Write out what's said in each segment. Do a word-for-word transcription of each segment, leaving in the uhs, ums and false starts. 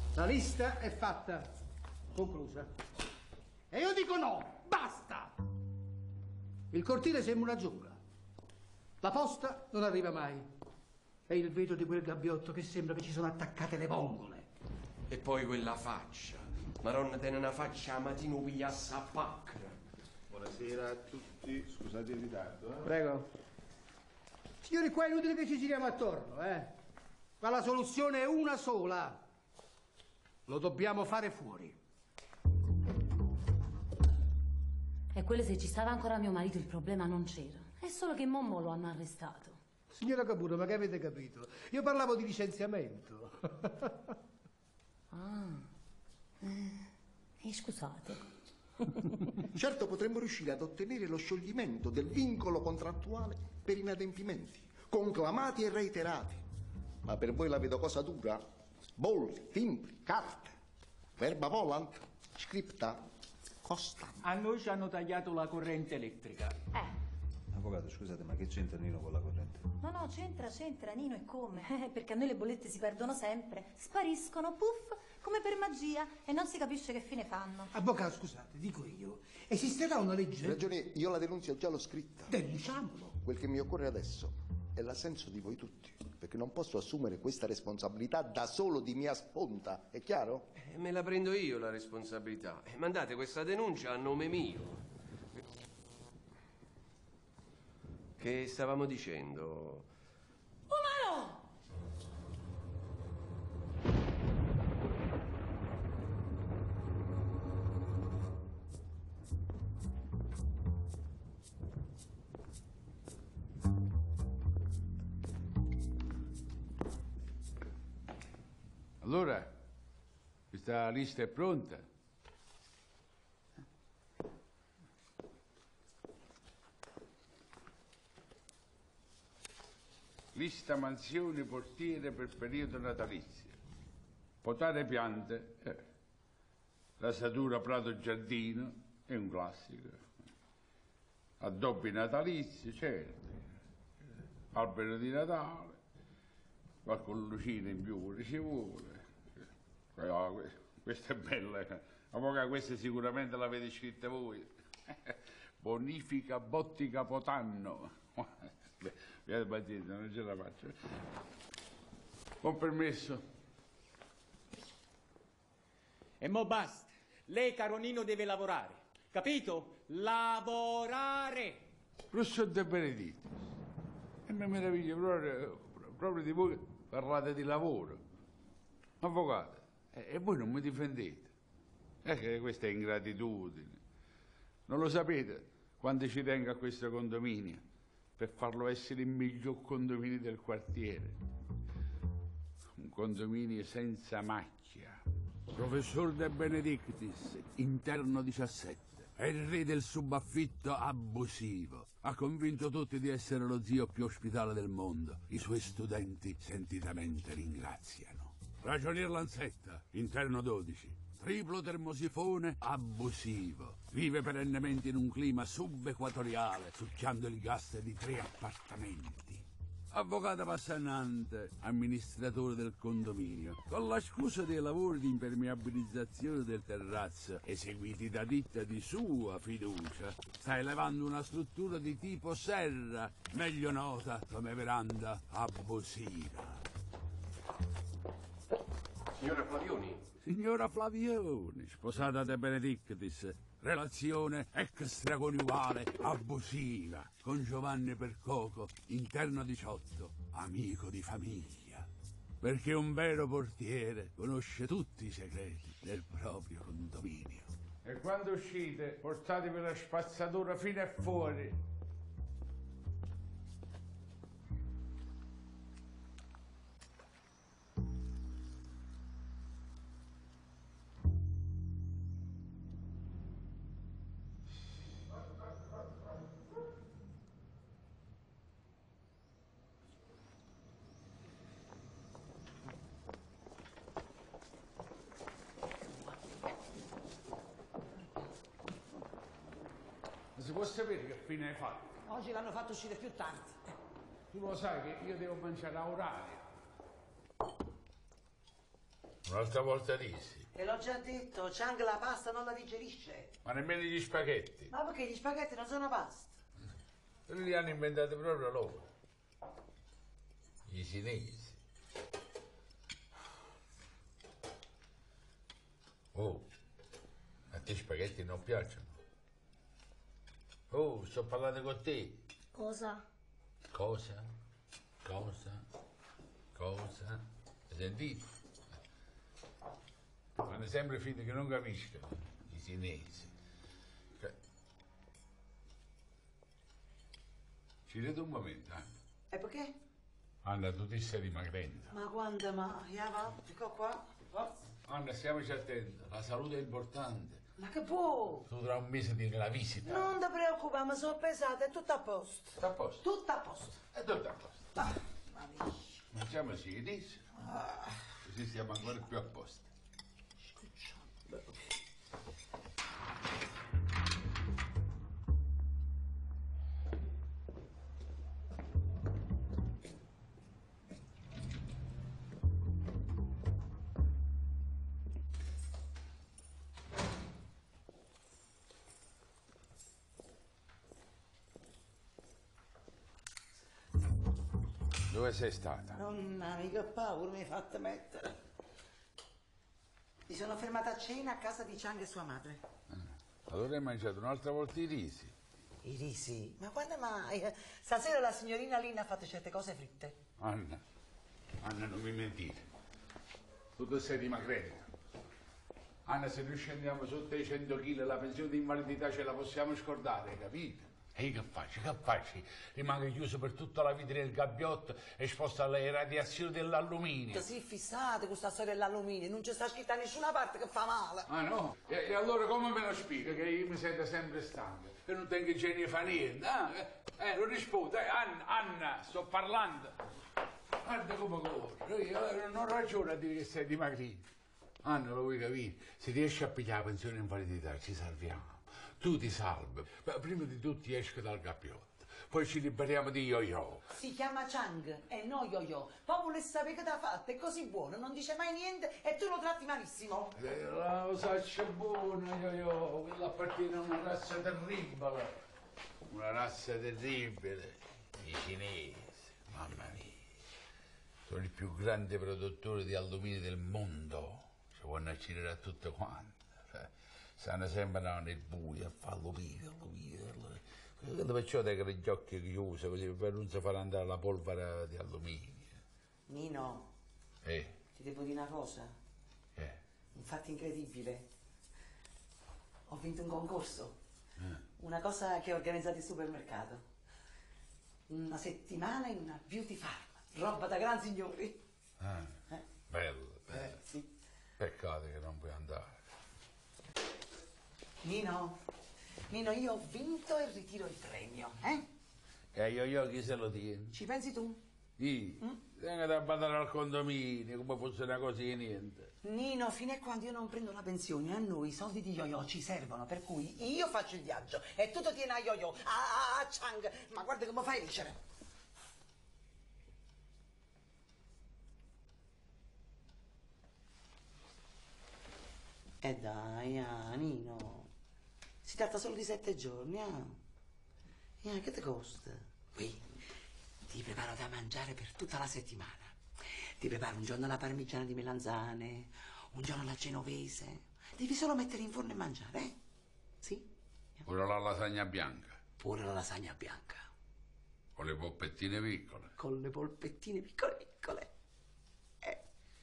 La lista è fatta, conclusa. E io dico no, basta! Il cortile sembra una giungla. La posta non arriva mai. È il vetro di quel gabbiotto che sembra che ci sono attaccate le vongole. E poi quella faccia. Maronna tiene una faccia a matino pigliassa a pacca. Buonasera a tutti, scusate il ritardo. Eh? Prego. Signori, qua è inutile che ci giriamo attorno, eh? Ma la soluzione è una sola. Lo dobbiamo fare fuori. E quello se ci stava ancora mio marito il problema non c'era. È solo che Mommo lo hanno arrestato. Signora Caputo, ma che avete capito? Io parlavo di licenziamento. Ah, eh, scusate. Certo potremmo riuscire ad ottenere lo scioglimento del vincolo contrattuale per inadempimenti, conclamati e reiterati. Ma per voi la vedo cosa dura? Bolli, timbri, carte, verba volant, scripta, costa. A noi ci hanno tagliato la corrente elettrica. Eh. Avvocato, scusate, ma che c'entra Nino con la corrente? No, no, c'entra, c'entra, Nino, e come? Eh, perché a noi le bollette si perdono sempre, spariscono, puff, come per magia, e non si capisce che fine fanno. Avvocato, scusate, dico io, esisterà una legge? Ragione, io la denunzia già l'ho scritta. Denunciamolo. Quel che mi occorre adesso è l'assenso di voi tutti, perché non posso assumere questa responsabilità da solo di mia sponta, è chiaro? Eh, me la prendo io la responsabilità. Eh, mandate questa denuncia a nome mio. Che stavamo dicendo? Umano! Allora, questa lista è pronta? Lista mansioni portiere per periodo natalizio. Potare piante, eh. Rasatura prato giardino, è un classico. Addobbi natalizi, certo. Albero di Natale, qualche lucina in più ci vuole. Eh, questa è bella. Avvocato, questa sicuramente l'avete scritta voi. Bonifica botti Capodanno. Beh, battita, non ce la faccio. Con permesso. E mo basta. Lei, caro Nino, deve lavorare. Capito? Lavorare! Professor De Benedetto, e mi meraviglio proprio, proprio di voi che parlate di lavoro. Avvocato, e, e voi non mi difendete. Eh, che questa è ingratitudine. Non lo sapete quando ci tengo a questo condominio per farlo essere il miglior condominio del quartiere. Un condominio senza macchia. Professor De Benedictis, interno diciassette. È il re del subaffitto abusivo. Ha convinto tutti di essere lo zio più ospitale del mondo. I suoi studenti sentitamente ringraziano. Ragionier Lanzetta, interno dodici. Triplo termosifone abusivo. Vive perennemente in un clima subequatoriale, succhiando il gas di tre appartamenti. Avvocato Passannante, amministratore del condominio, con la scusa dei lavori di impermeabilizzazione del terrazzo eseguiti da ditta di sua fiducia, sta elevando una struttura di tipo serra, meglio nota come veranda abusiva. Signora Flavioni? Signora Flavioni, sposata De Benedictis, relazione extraconiugale abusiva con Giovanni Percoco, interno diciotto, amico di famiglia. Perché un vero portiere conosce tutti i segreti del proprio condominio. E quando uscite, portatevi la spazzatura fino a fuori. Si può sapere che fine hai fatto? Oggi l'hanno fatto uscire più tardi. Tu lo sai che io devo mangiare a orario. Un'altra volta dissi. E l'ho già detto, Chang la pasta non la digerisce. Ma nemmeno gli spaghetti. Ma perché gli spaghetti non sono pasta? Quelli li hanno inventati proprio loro. I cinesi. Oh, a te spaghetti non piacciono? Oh, sto parlando con te. Cosa? Cosa? Cosa? Cosa? Hai sentito? Fanno sempre finta che non capiscono i cinesi. Cioè... Ci vedo un momento, Anna. E perché? Anna, tu ti stai dimagrendo. Ma quando mai? Ya va, ecco qua. Forza. Anna, stiamoci attenti, la salute è importante. Ma che può? Tu tra un mese tieni la visita. Non ti preoccupare, mi sono pesata, è tutto a posto. Tutto a posto? Tutto a posto. È tutto a posto. Ah, ma mia. Mangiamoci i dissi. Così stiamo ancora più a posto. Dove sei stata? Nonna, mica paura mi hai fatto mettere. Mi sono fermata a cena a casa di Chang e sua madre. Allora hai mangiato un'altra volta i risi. I risi? Ma quando mai? Stasera la signorina Lina ha fatto certe cose fritte. Anna, Anna, non mi mentire. Tu ti sei dimagrendo. Anna, se noi scendiamo sotto i cento chili la pensione di invalidità ce la possiamo scordare, capito? E io che faccio? Che faccio? Rimango chiuso per tutta la vita nel gabbiotto, esposto alle radiazioni dell'alluminio. Sì, fissate questa storia dell'alluminio, non ci sta scritto da nessuna parte che fa male. Ah no? E, e allora come me lo spiega che io mi sento sempre stanco e non tengo genio di fare niente? Ah, eh, non rispondo, eh, Anna, Anna, sto parlando. Guarda come corre, io non ho ragione a dire che sei dimagrito. Anna, lo vuoi capire? Se riesci a pigliare la pensione di invalidità ci salviamo. Tu ti salvi, ma prima di tutto esco dal gabbiotto, poi ci liberiamo di yo-yo. Si chiama Chang e non yo-yo. Poi vuole sapere che t'ha fatto, è così buono, non dice mai niente e tu lo tratti malissimo. Eh, la cosaccia buona, yo-yo, quella appartiene a una razza terribile. Una razza terribile, i cinesi, mamma mia. Sono il più grande produttore di alluminio del mondo, ci vanno a girare a tutto quanto. Stanno sempre nel buio a fare alluminio, alluminio, alluminio. Perciò te che gli occhi chiusi, per non si far andare la polvere di alluminio. Nino, Eh, ti devo dire una cosa, eh, un fatto incredibile. Ho vinto un concorso, eh. una cosa che ho organizzato il supermercato. Una settimana in una beauty farm, roba da gran signori. Ah, Eh? bello, bello. Eh, sì. Peccato che non puoi andare. Nino, Nino, io ho vinto e ritiro il premio, eh? E io, io chi se lo tiene? Ci pensi tu? Io? Mm? Tengo da badare al condominio, come fosse una cosa di niente. Nino, fino a quando io non prendo la pensione, a noi i soldi di yo-yo ci servono, per cui io faccio il viaggio e tu ti tieni a yo-yo, a, a, a Chang, ma guarda come fai a vincere. E dai, ah, Nino, si tratta solo di sette giorni, ah. Eh, che ti costa? Qui, ti preparo da mangiare per tutta la settimana. Ti preparo un giorno la parmigiana di melanzane, un giorno la genovese. Devi solo mettere in forno e mangiare, eh? Sì? Pure la lasagna bianca, Pure la lasagna bianca, con le poppettine piccole. con le polpettine piccole piccole. Eh,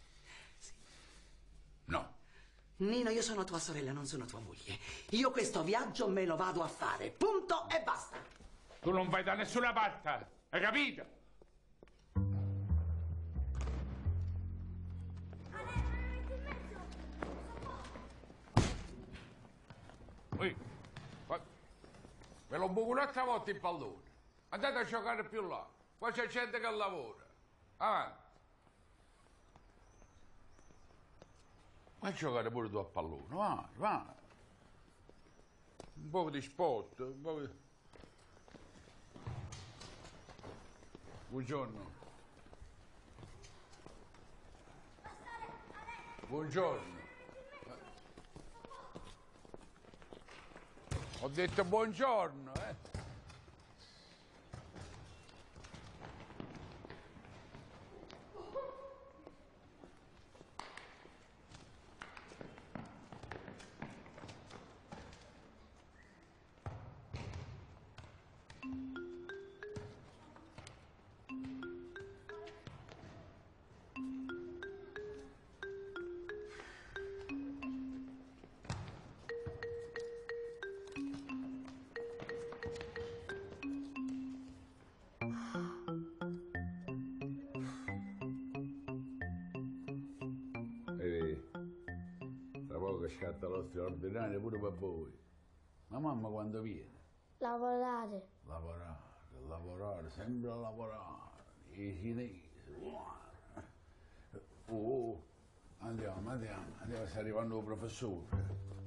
No. Nino, io sono tua sorella, non sono tua moglie. Io questo viaggio me lo vado a fare, punto e basta. Tu non vai da nessuna parte, hai capito? Ui, ma- ve lo buco un'altra volta il pallone. Andate a giocare più là. Qua c'è gente che lavora. Avanti. Vai a giocare pure tu a pallone, vai, vai. Un po' di sport, un po' di... Buongiorno. buongiorno. Ho detto buongiorno, eh. Scatta lo straordinario pure per voi. Ma mamma quando viene? Lavorare. Lavorare, lavorare, sempre a lavorare. I cinesi. Oh, andiamo, andiamo, andiamo, sta arrivando il professore.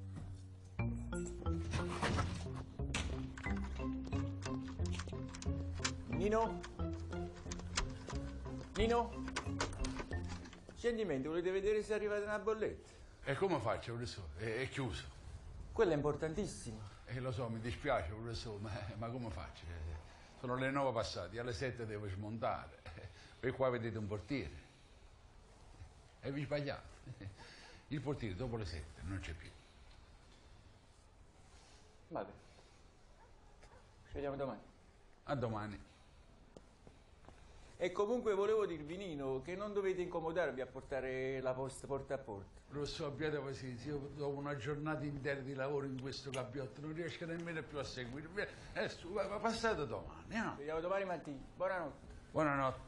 Nino? Nino? Scendi, volete vedere se è arrivata una bolletta? E come faccio, professore? È, è chiuso. Quello è importantissimo. Eh, lo so, mi dispiace, professore, ma, ma come faccio? Eh, sono le nove passate, alle sette devo smontare. E qua vedete un portiere. E vi sbagliate. Il portiere dopo le sette non c'è più. Vabbè. Ci vediamo domani. A domani. E comunque volevo dirvi, Nino, che non dovete incomodarvi a portare la posta porta a porta. Professore, abbiate pazienza, io dopo una giornata intera di lavoro in questo gabbiotto non riesco nemmeno più a seguirvi. Eh, su, passate domani, no? Ci vediamo domani mattina. Buonanotte. Buonanotte.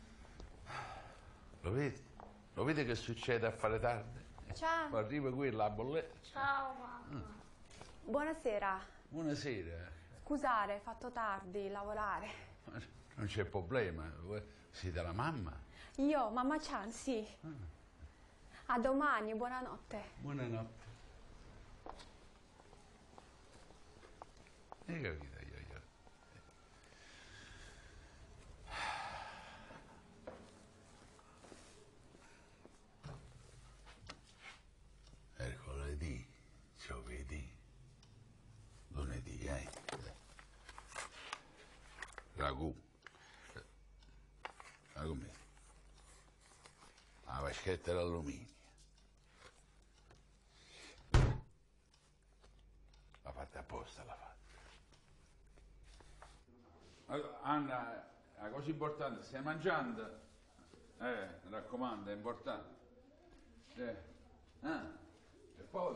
Lo vedi? Lo vedi che succede a fare tardi? Ciao. Arriva qui la bolletta. Ciao mamma. Mm. Buonasera. Buonasera. Scusate, ho fatto tardi, lavorare. Non c'è problema. Siete la mamma? Io, mamma Chan, sì. Ah. A domani, buonanotte. Buonanotte. Hai capito io, io. Mercoledì, giovedì, lunedì, eh? Ragù. Ma com'è? La vaschetta d'alluminio. L'ha fatta apposta, l'ha fatta. Allora, Anna, la cosa importante, stai mangiando? Eh, mi raccomando, è importante. Eh. Ah, e poi?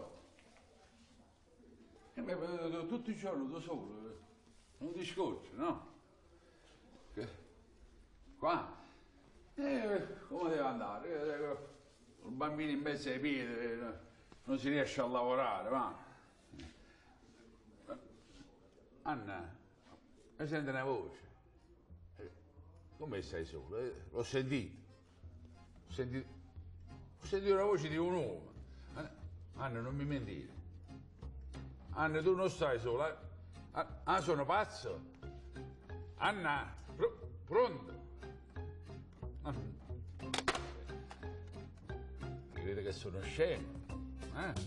Eh, beh, tutti i giorni da solo, non ti scocci, no? Che? Qua? Eh, come deve andare? Il bambino in mezzo ai piedi, non si riesce a lavorare, ma... Anna, mi sente una voce? Eh, come stai solo? Eh, l'ho sentito. Ho sentito... Ho sentito la voce di un uomo. Anna, Anna, non mi mentire. Anna, tu non stai sola. Eh? Ah, ah, sono pazzo? Anna, pr pronto? Credete che sono scemo? Eh?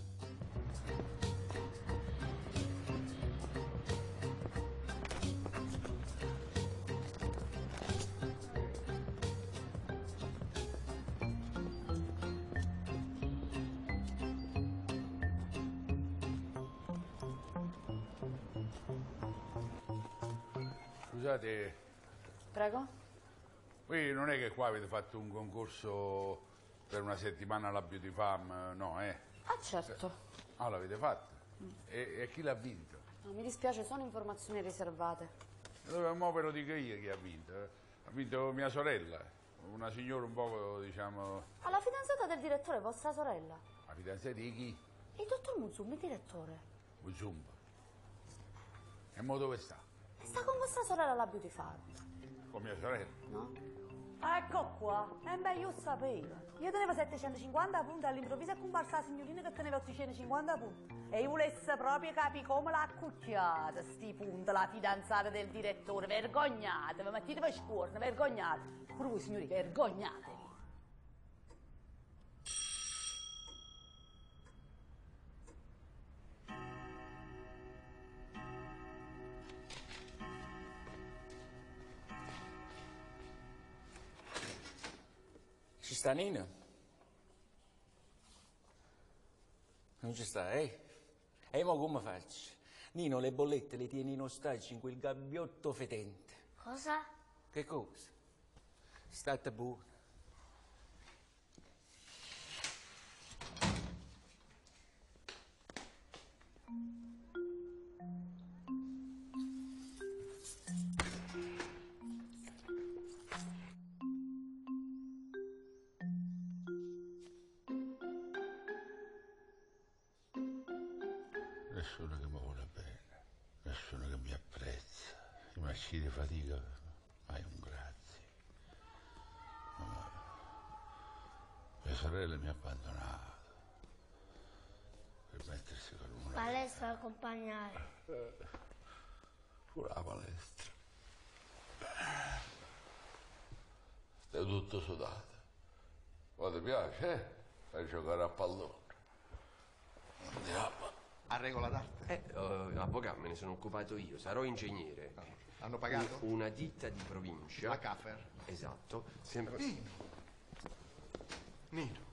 Scusate. Prego? Qui non è che qua avete fatto un concorso per una settimana alla Beauty Farm, no, eh? Ah, certo. Ah, l'avete fatto? Mm. E, e chi l'ha vinto? No, mi dispiace, sono informazioni riservate. Allora, mo ve lo dico io chi ha vinto. Eh? Ha vinto mia sorella, una signora un po', diciamo... Ah, la fidanzata del direttore, vostra sorella? La fidanzata di chi? Il dottor Muzumba, il direttore. Muzumba? E mo dove sta? Sta con vostra sorella alla Beauty Farm. Con mia sorella? No? Ecco qua. E beh, io sapevo. Io tenevo settecentocinquanta punti, all'improvviso è comparsa la signorina che teneva ottocentocinquanta punti. E io volesse proprio capire come l'ha accucciata, sti punti, la fidanzata del direttore. Vergognatevi, mettetevi scuorno, vergognatevi. Pure voi signori, vergognatevi. sta Nino? Non ci sta, eh? E mo come faccio? Nino le bollette le tieni in ostaggio in quel gabbiotto fetente. Cosa? Che cosa? State buono. Nessuno che mi vuole bene, nessuno che mi apprezza, i masci di fatica, mai un grazie. Ma mia sorella mi ha abbandonato per mettersi con una... Palestra accompagnare. Pure la palestra. Stai tutto sudato. Ma ti piace, eh? Fai giocare a pallone. Andiamo. A regola d'arte. Eh, uh, avvocato, me ne sono occupato io, sarò ingegnere. No. Hanno pagato? U- una ditta di provincia. La Cafer. Esatto. Sembra... Nino. Nino.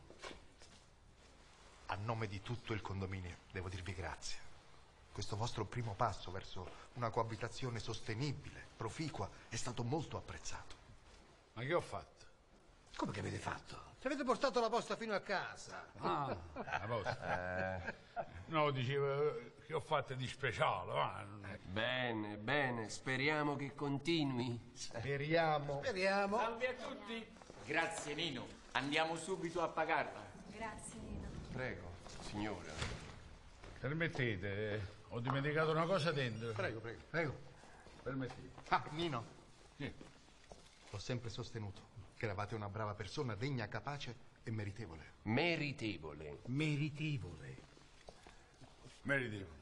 A nome di tutto il condominio devo dirvi grazie. Questo vostro primo passo verso una coabitazione sostenibile, proficua, è stato molto apprezzato. Ma che ho fatto? Come che avete fatto? Ci avete portato la posta fino a casa. Ah, la posta. Eh. No, dicevo che ho fatto di speciale. Va. Bene, bene, speriamo che continui. Speriamo. Speriamo. Salve a tutti. Grazie Nino. Andiamo subito a pagarla. Grazie Nino. Prego, signora. Permettete, ho dimenticato una cosa dentro. Prego, prego. Prego. Permettete. Ah, Nino. Sì. L'ho sempre sostenuto che eravate una brava persona, degna, capace e meritevole. Meritevole. Meritevole. Meritevole.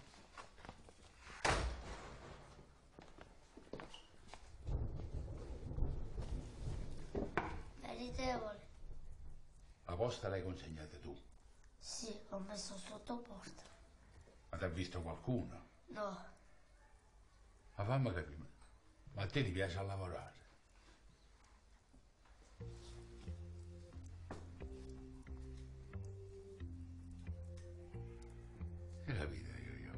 Meritevole. La posta l'hai consegnata tu. Sì, l'ho messo sotto porta. Ma ti ha visto qualcuno? No. Ma fammi capire, ma a te ti piace a lavorare? Hai capito io, io?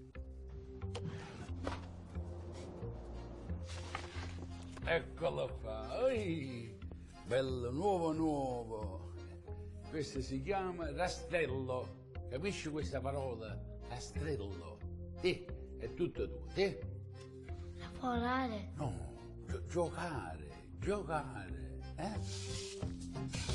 Eccolo qua, oi, bello, nuovo, nuovo. Questo si chiama rastrello. Capisci questa parola? Rastrello. Sì, è tutto tuo, sì? Lavorare? No, gio- giocare, giocare, eh?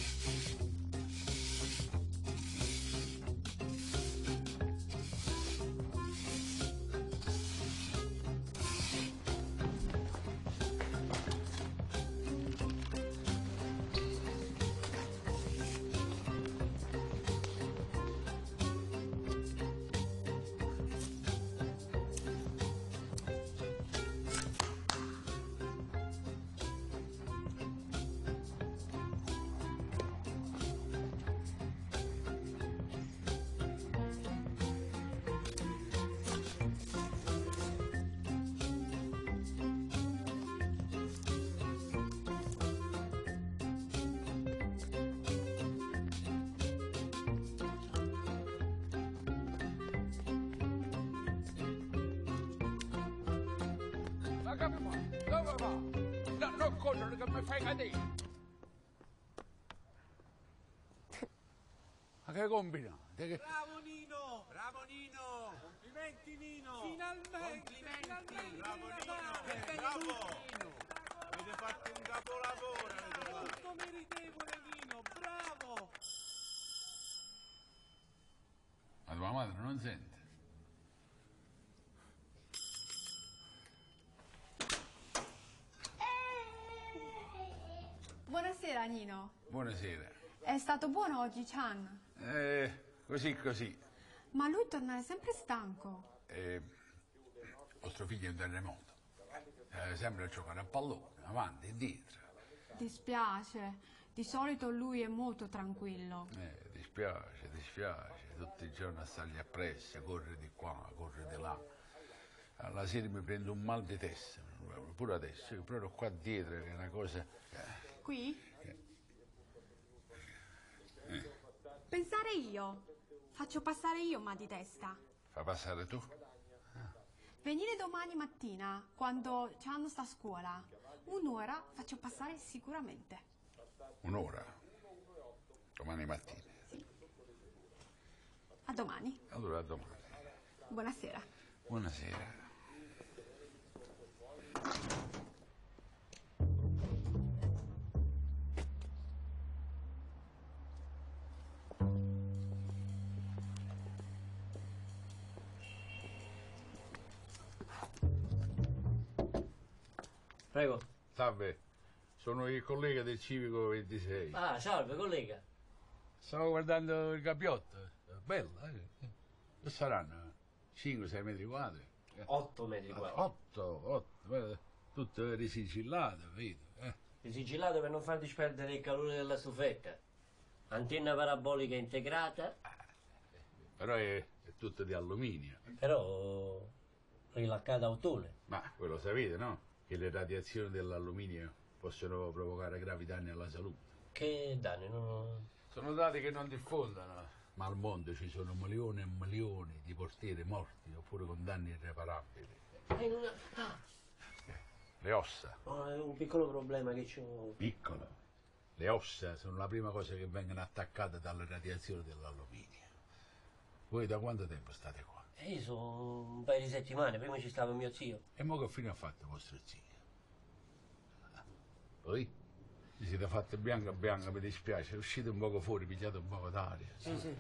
Ma che fa? Dove va? No, non correre che mi fai cadere. Ma che combinate? Che... Bravo Nino! Bravo Nino! Complimenti Nino! Finalmente! Complimenti! Finalmente! Bravo Natale! Nino! Bravo! Avete fatto un capolavoro! Avete fatto. Molto meritevole Nino! Bravo! Ma tua madre non sente? Buonasera Nino. Buonasera. È stato buono oggi Chan? Eh, così così. Ma lui torna sempre stanco. Eh, vostro figlio è un terremoto. Eh, sempre a giocare a pallone, avanti e dietro. Dispiace. Di solito lui è molto tranquillo. Eh, dispiace, dispiace. Tutti i giorni a stargli appresso, corre di qua, corre di là. Alla sera mi prendo un mal di testa, pure adesso, proprio qua dietro, che è una cosa... Qui? Pensare io. Faccio passare io mal di testa. Fa passare tu? Venire domani mattina, quando c'hanno sta scuola, un'ora faccio passare sicuramente. Un'ora? Domani mattina? Sì. A domani. Allora a domani. Buonasera. Buonasera. Prego. Salve, sono il collega del Civico ventisei. Ah, salve, collega. Stavo guardando il gabbiotto. Bello, eh? Che saranno? cinque sei metri quadri? otto metri quadri. otto, otto, tutto risigillato, vedo. Eh? Risigillato per non far disperdere il calore della stufetta. Antenna parabolica integrata. Però è, è tutto di alluminio. Però rilaccata a ottone. Ma voi lo sapete, no? Che le radiazioni dell'alluminio possono provocare gravi danni alla salute. Che danni? Non... Sono dati che non diffondono, ma al mondo ci sono milioni e milioni di portieri morti oppure con danni irreparabili. Eh, non... ah. Le ossa. Oh, è un piccolo problema che c'ho. Piccolo? Le ossa sono la prima cosa che vengono attaccate dalle radiazioni dell'alluminio. Voi da quanto tempo state qua? Eh, io sono un paio di settimane, prima ci stava mio zio. E mo che fine ha fatto vostro zio? Poi? Vi siete fatti bianca bianca, mi dispiace, uscite un poco fuori, pigliate un poco d'aria. Sì, sì.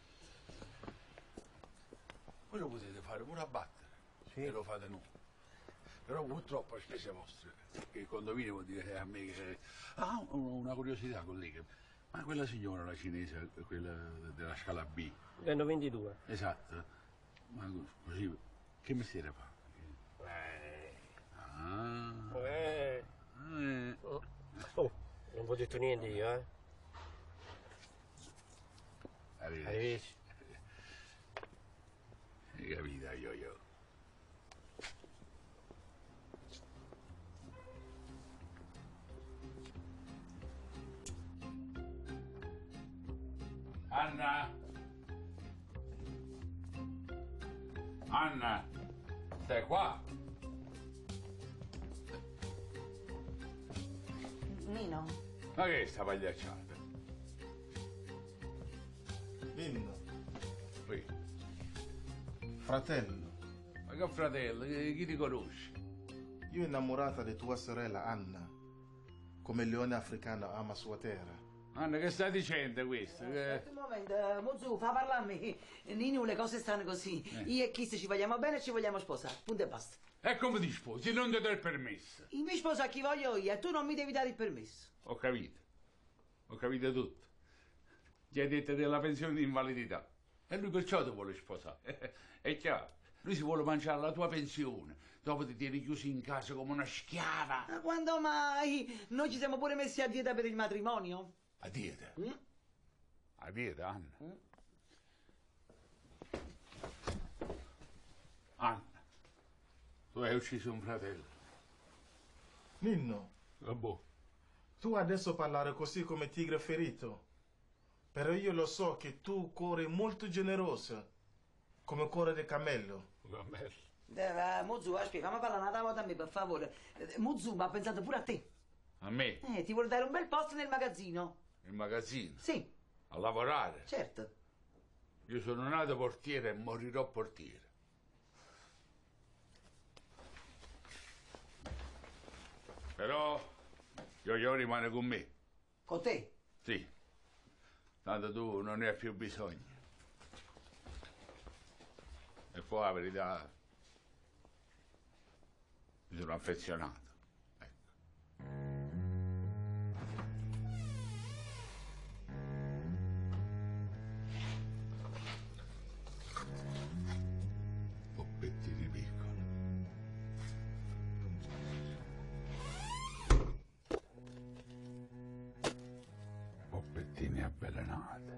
Voi lo potete fare pure a battere, sì. E lo fate noi. Però purtroppo a spese vostre, che il condominio vuol dire a me che... Ah, una curiosità, collega, ma quella signora, la cinese, quella della scala B... Vendo ventidue. Esatto, ma così, che mestiere fa? Eh... Ah... Eh... eh. Oh, non ho detto niente io, eh? Arrivederci. Arrivederci. Hai capito, io, io. Anna? Anna? Stai qua? Nino? Ma che è sta pagliacciata? Nino, Qui. fratello, Ma che fratello, chi, chi ti conosce? io innamorata di tua sorella Anna, come il leone africano ama sua terra. Anna, che stai dicendo questo? Aspetta un momento, eh, Muzzu, fa parlare a me. Nino, le cose stanno così. Eh. Io e Kiss ci vogliamo bene e ci vogliamo sposare. Punto e basta. E come ti sposi? Non ti do il permesso. Io mi sposo a chi voglio io e tu non mi devi dare il permesso. Ho capito. Ho capito tutto. Gli hai detto della pensione di invalidità. E lui perciò ti vuole sposare. È chiaro. Lui si vuole mangiare la tua pensione. Dopo ti tieni chiuso in casa come una schiava. Ma quando mai? Noi ci siamo pure messi a dieta per il matrimonio. A dieta? Mm? A dieta, Anna. Mm? Anna, tu hai ucciso un fratello. Nino, Vabbè. tu adesso parlare così come tigre ferito, però io lo so che tu cuore molto generoso, come cuore di cammello. Cammello? Eh, Muzzu, aspetta, fammi parlare una volta a me, per favore. Eh, Muzzu, ma ha pensato pure a te. A me? Eh, ti vuole dare un bel posto nel magazzino. Il magazzino? Sì. A lavorare? Certo. Io sono nato portiere e morirò portiere. Però Yo-Yo rimane con me. Con te? Sì. Tanto tu non ne hai più bisogno. E poi la verità, mi sono affezionato. Poppettini piccoli. Poppettini avvelenati.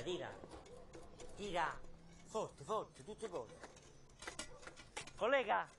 tira. Tira. Forte, forte, tutte cose. Collega.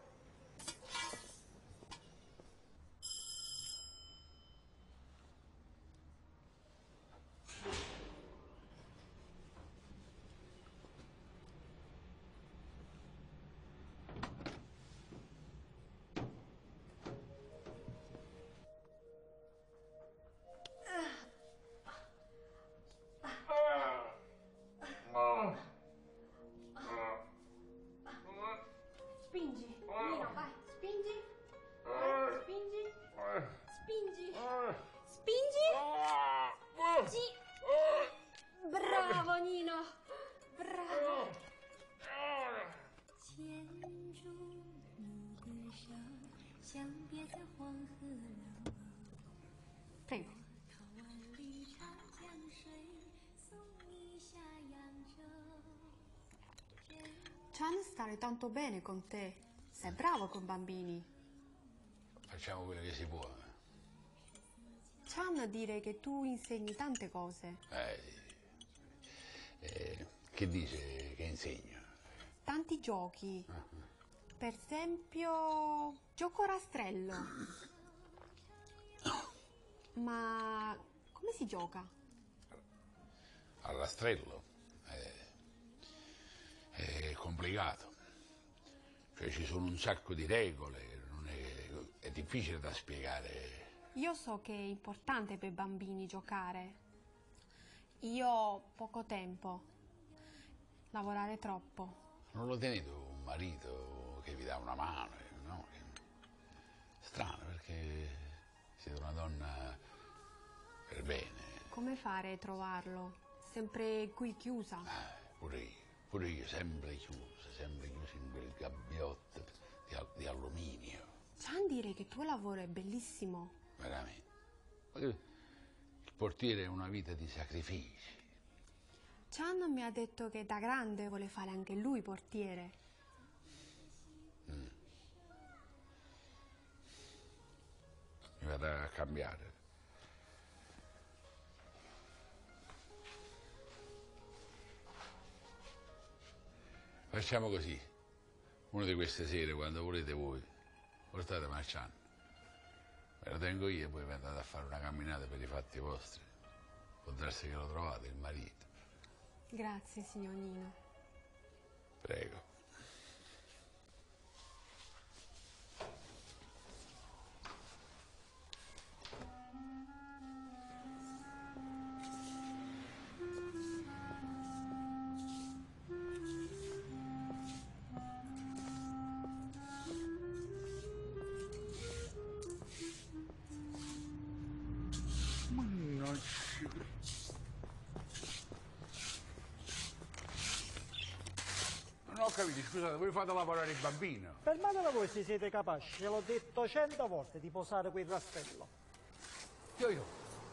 Spingi, Nino, vai, spingi. Vai, spingi. Spingi. Spingi. Spingi. Bravo, Nino. Bravo. Prego. Chan stare tanto bene con te. Sei bravo con bambini. Facciamo quello che si può. Chan dire che tu insegni tante cose. Eh, eh, che dice che insegno? Tanti giochi. Per esempio, gioco rastrello. Ma come si gioca? Al rastrello? È complicato, cioè ci sono un sacco di regole, non è, è difficile da spiegare. Io so che è importante per bambini giocare. Io ho poco tempo, lavorare troppo. Non lo tenete un marito che vi dà una mano, no? Strano, perché siete una donna per bene. Come fare a trovarlo? Sempre qui chiusa? Pure io. Pure io, sempre chiuso, sempre chiuso in quel gabbiotto di, al di alluminio. Chan dire che il tuo lavoro è bellissimo. Veramente. Il portiere è una vita di sacrifici. Chan mi ha detto che da grande vuole fare anche lui portiere. Mm. Mi verrà a cambiare. Facciamo così, una di queste sere, quando volete voi, portate Marciano, me lo tengo io e poi vi andate a fare una camminata per i fatti vostri. Può darsi che lo trovate, il marito. Grazie, signor Nino. Prego. Non ho capito, scusate, voi fate lavorare il bambino? Fermatela voi se siete capaci, ve l'ho detto cento volte di posare quel rastrello. Io, io.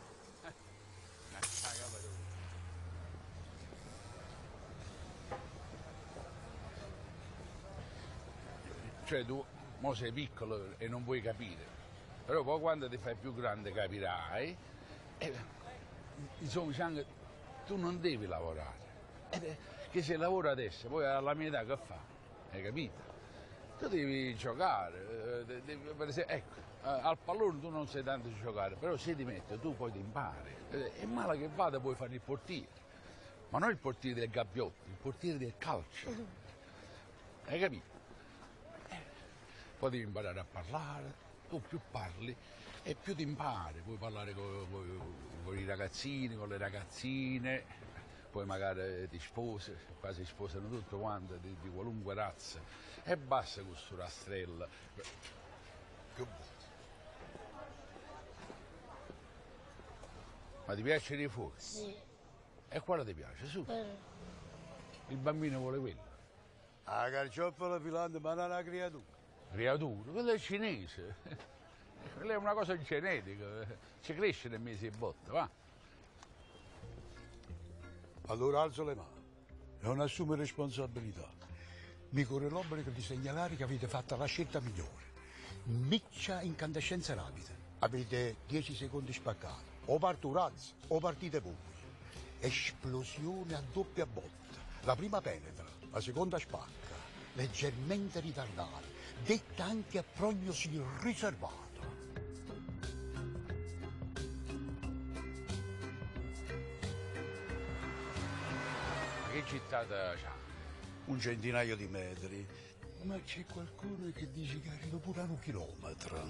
Cioè tu, mo sei piccolo e non vuoi capire, però poi quando ti fai più grande capirai. E, insomma, Chang, tu non devi lavorare. E, che se lavori adesso, poi alla mia età che fa? Hai capito? Tu devi giocare, devi, per esempio, ecco, al pallone tu non sai tanto giocare, però se ti metti tu poi ti impari. E male che vada puoi fare il portiere, ma non il portiere del gabbiotto, il portiere del calcio. Hai capito? Poi devi imparare a parlare, tu più parli e più ti impari, puoi parlare con, con, con i ragazzini, con le ragazzine, poi magari ti sposi, qua si sposano tutte quante di, di qualunque razza, e basta con questo rastrello. Che buono. Ma ti piace di fuoco? Sì. E quale ti piace? Su. Però. Il bambino vuole quello. La carciofola filante, ma non è una creatura. Creatura? Quello è cinese. Quella è una cosa genetica. Ci cresce nel mese di botta, va? Allora alzo le mani, non assume responsabilità. Mi corre l'obbligo di segnalare che avete fatto la scelta migliore. Miccia incandescenza rapida. Avete dieci secondi spaccati. O parto razzo, o partite voi. Esplosione a doppia botta. La prima penetra, la seconda spacca, leggermente ritardata, detta anche a prognosi riservata. Ma che gittata c'ha? Un centinaio di metri. Ma c'è qualcuno che dice che arriva pure a un chilometro.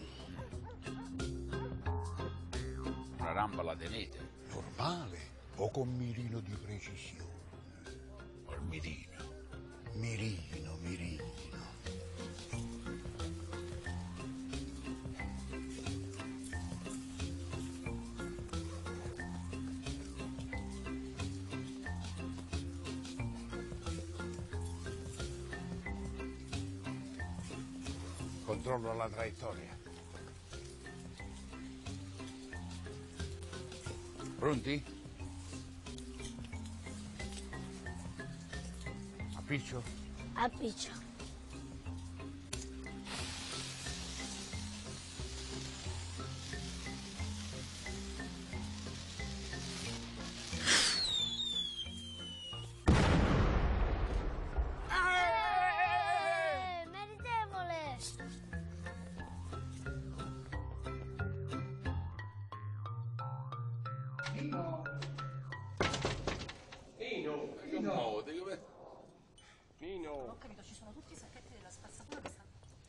Una rampa la tenete? Normale o con mirino di precisione? Col mirino. Mirino, mirino. Controllo la traiettoria. Pronti? Appiccio? Appiccio. Eh, meritevole! Pino! Pino! No, dove... Pino! Non ho capito, ci sono tutti i sacchetti della spazzatura che stanno...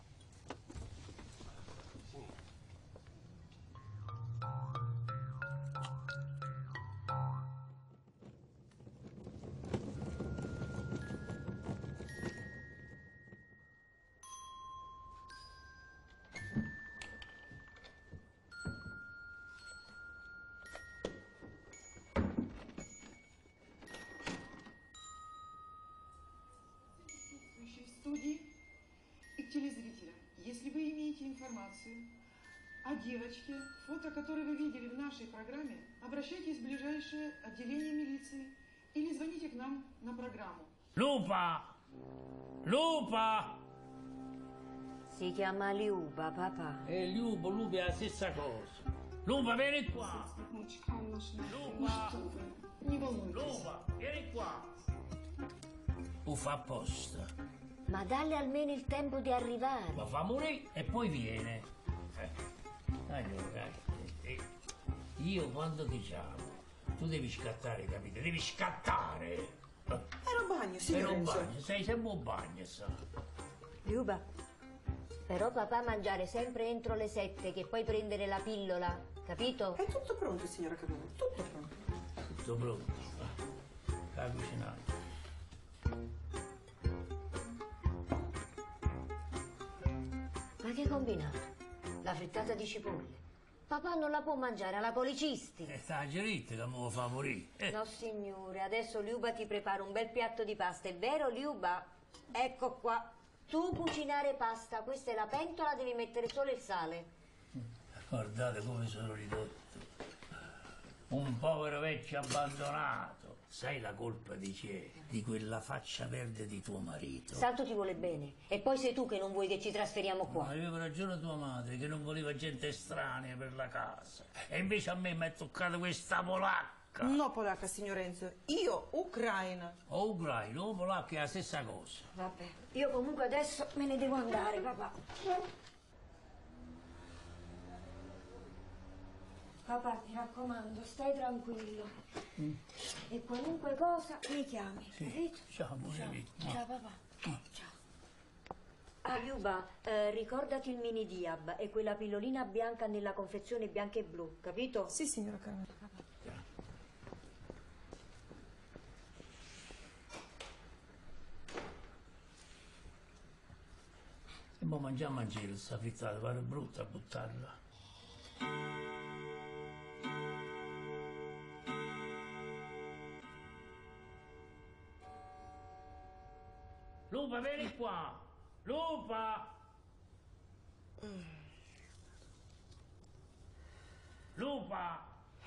Студии и к телезрителям. Если вы имеете информацию о девочке, фото которой вы видели в нашей программе, обращайтесь в ближайшее отделение милиции или звоните к нам на программу. Lupa! Lupa! Si chiama Liuba, papà. E Lupo, Lupa è la stessa cosa. Lupa, vieni qua! Lupa! Lupa, vieni qua! Lo fa apposta. Ma dalle almeno il tempo di arrivare. Ma fa morire e poi viene. Eh. Allora, eh, io quando ti chiamo, tu devi scattare, capito? Devi scattare. Ero bagno, Ero signor bagno, sei sempre un bagno, sa. Liuba, però papà mangiare sempre entro le sette, che poi prendere la pillola, capito? È tutto pronto, signora Carolina, tutto pronto. Tutto pronto. Sta cucinando. Ma che hai combinato? La frittata di cipolle. Papà non la può mangiare, ha la policisti. E sta geritta che mi fa morire. Eh. No signore, adesso Liuba ti prepara un bel piatto di pasta, è vero Liuba? Ecco qua. Tu cucinare pasta, questa è la pentola, devi mettere solo il sale. Guardate come sono ridotto. Un povero vecchio abbandonato. Sai la colpa di chi è? Di quella faccia verde di tuo marito. Santo ti vuole bene. E poi sei tu che non vuoi che ci trasferiamo qua. Ma aveva ragione tua madre che non voleva gente estranea per la casa. E invece a me mi è toccata questa polacca. No polacca, signor Enzo. Io, ucraina. O ucraino o polacca è la stessa cosa. Vabbè, io comunque adesso me ne devo andare, papà. Papà, mi raccomando, stai tranquillo. Mm. E qualunque cosa mi chiami, Sì. capito? Ciao, amore. Ciao papà. Ciao. Ah, Liuba, eh, ricordati il mini Diab e quella pillolina bianca nella confezione bianca e blu, capito? Sì, signora Carolina. E mo mangiamo a giro sta frittata, pare brutta a buttarla. Lupa, vieni qua! Lupa! Lupa!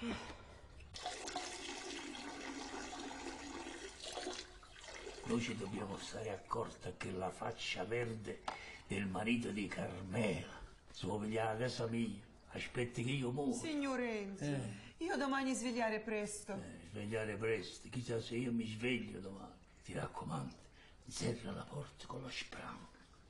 Noi ci dobbiamo stare accorti che la faccia verde del marito di Carmela. Si può vedere a casa mia, Aspetti che io muoio. Signor Enzo, Eh. io domani svegliare presto. Eh, svegliare presto, chissà se io mi sveglio domani. Ti raccomando, serra la porta con lo spranco.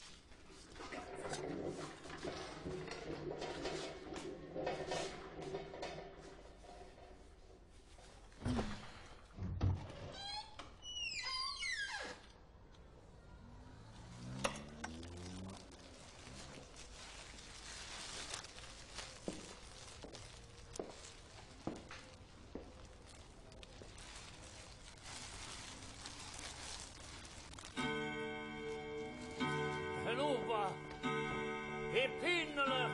Lupa e pinnola.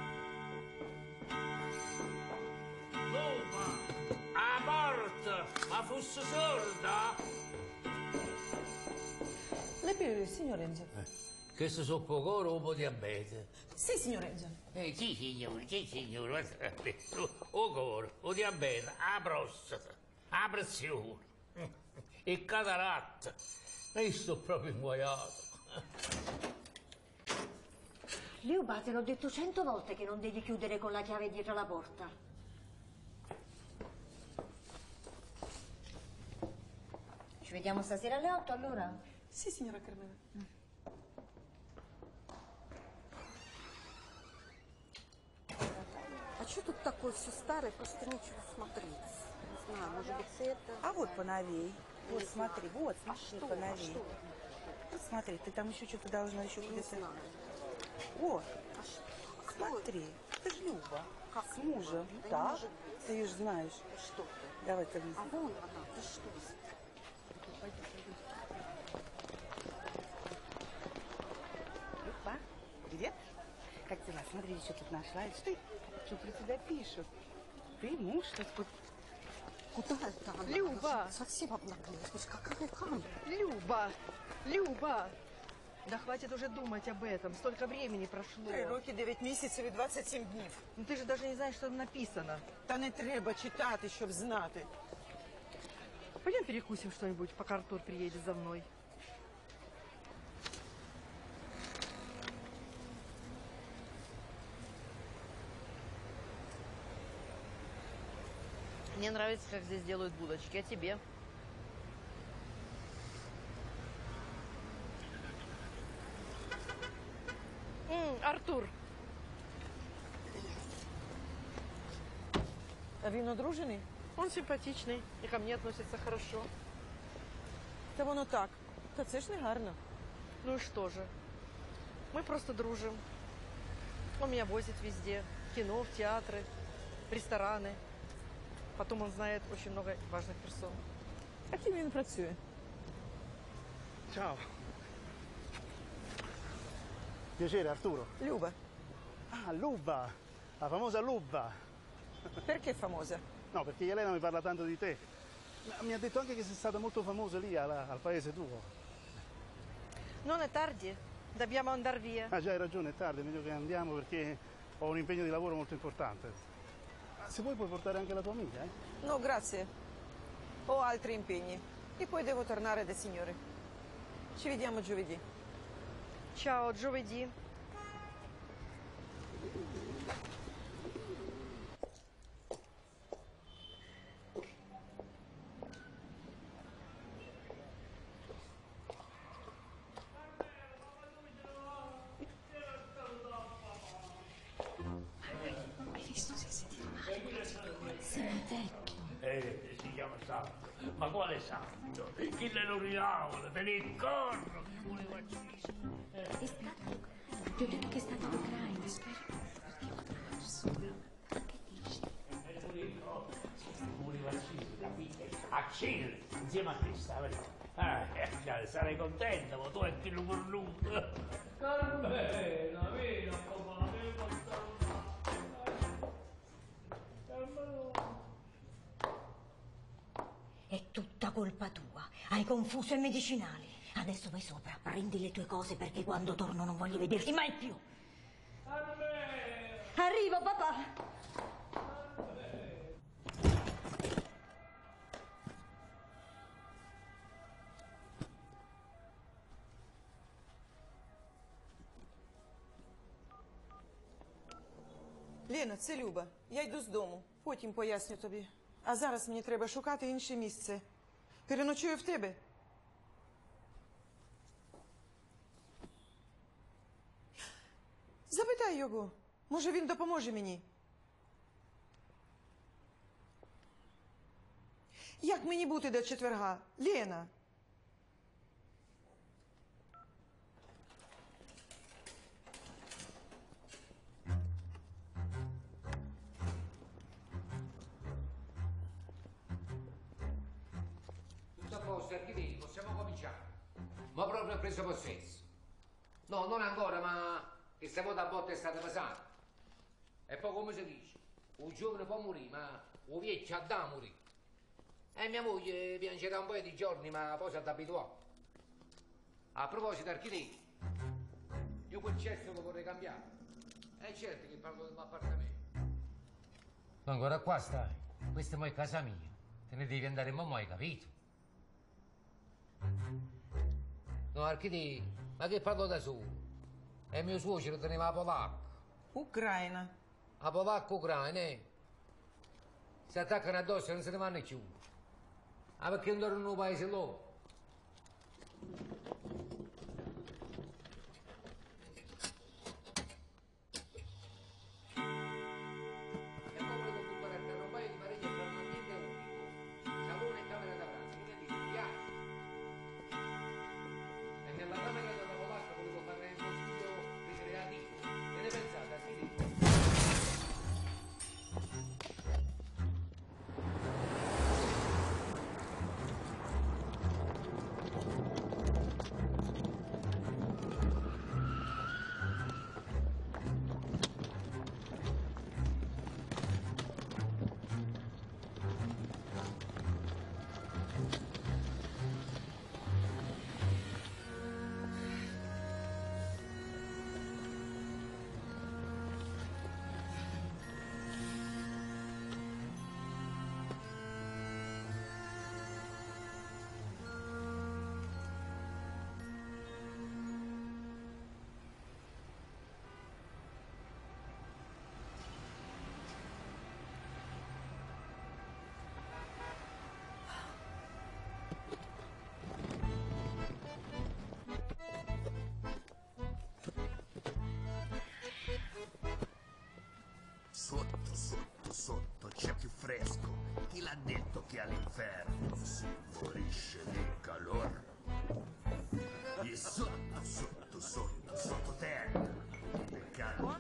Lupa, a porta, ma fosse sorda? Le pillole, signor Enzo. Che se so poco o po' diabete? Sì, signor Enzo. Eh, sì, signore, sì, signore. O coro, o diabete, a prostata, a pressione, e cataratta. E sto proprio inguaiato. Liuba, te l'ho detto cento volte che non devi chiudere con la chiave dietro la porta. Ci vediamo stasera alle otto allora? Sì, signora Carmela. А что тут такое все старое, просто нечего смотреть? Не знаю, может быть, это... А вот поновей. Вот Не смотри, знаю. вот, А смотри, что? поновей. А что? Вот смотри, ты там еще что-то должна еще Не где-то... знаю. Вот, А что? смотри, это же Люба. Как С мужем. Да не Так, может ты ее же знаешь. Что ты? Давай ты вниз. А вон она, ты что? Люба, привет. Как дела? Смотри, что тут нашла. Это что, что про тебя пишут? Ты муж, что тут... Куда это она? Люба! Совсем обнаглелась. Какая камера? Люба! Люба! Да хватит уже думать об этом. Столько времени прошло. Три роки, дев'ять місяців і двадцять сім днів. Ну ты же даже не знаешь, что там написано. Та не треба читати, щоб знати. Пойдем перекусим что-нибудь, пока Артур приедет за мной. Мне нравится, как здесь делают булочки. А тебе? М, Артур. А він одружений? Он симпатичний і ко мне относится хорошо. Та воно так. Та це ж не гарно. Ну и что же? Мы просто дружим. Он меня возит везде. В кино, в театры, в рестораны. Потом он знает очень много важных персон. А ким він працює? Ciao. Piacere, Arturo. Люба. Ah, Luba, la famosa Luba. Perché famosa? No, perché Elena mi parla tanto di te. Ma mi ha detto anche che sei stata molto famosa lì al, al paese tuo. Non è tardi. Dobbiamo andare via. Ah, già hai ragione, è tardi, è meglio che andiamo perché ho un impegno di lavoro molto importante. Ma se vuoi puoi portare anche la tua amica, eh? No, grazie. Ho altri impegni. E poi devo tornare dai signori. Ci vediamo giovedì. Ciao, giovedì. Hai visto se si tira? Sei vecchio. Eh, si chiama santo. Ma quale santo? Chi le lo rinavola? Te ne corro, che voleva uccidere. È stato... Ti ho detto che è stato in Ucraina, spero perché un'altra persona. Ma che dici? Voleva uccidere, capite? Uccidere, insieme a te, sta vero? Ah, eh, sarei contento, ma tu è quello cornuto. Carmela, vieni a papà, devo portare È tutta colpa tua. Hai confuso i medicinali. Adesso vai sopra, prendi le tue cose perché quando torno non voglio vederti mai più. Arrivo, papà. Лена, це Люба. Я йду з дому. Потім поясню тобі. А зараз мені треба шукати інше місце. Переночую в тебе. Запитай його. Може, він допоможе мені. Як мені бути до четверга? Лена. Tutto a posto, architetti, possiamo cominciare. Ma proprio ho preso possesso. No, non ancora, ma questa volta a botte è stata pesante. E poi come si dice? Un giovane può morire, ma un vecchio ha da morire. E mia moglie piangerà un paio di giorni, ma poi si è abituato. A proposito, architetti, io quel cesso lo vorrei cambiare. È certo che parlo del mio appartamento. Ma ancora qua stai. Questa mo è casa mia. Te ne devi andare mamma, hai capito? No, architetti, ma che parlo da solo? E mio suocero teneva la polacca. Ucraina. La polacca ucraina, eh? Si attaccano addosso e non se ne vanno più. Ah, perché non tornano nel paese loro? Sotto, sotto, sotto c'è più fresco. Chi l'ha detto che all'inferno si morisce di calore? E sotto, sotto, sotto, sottoterra. Peccato.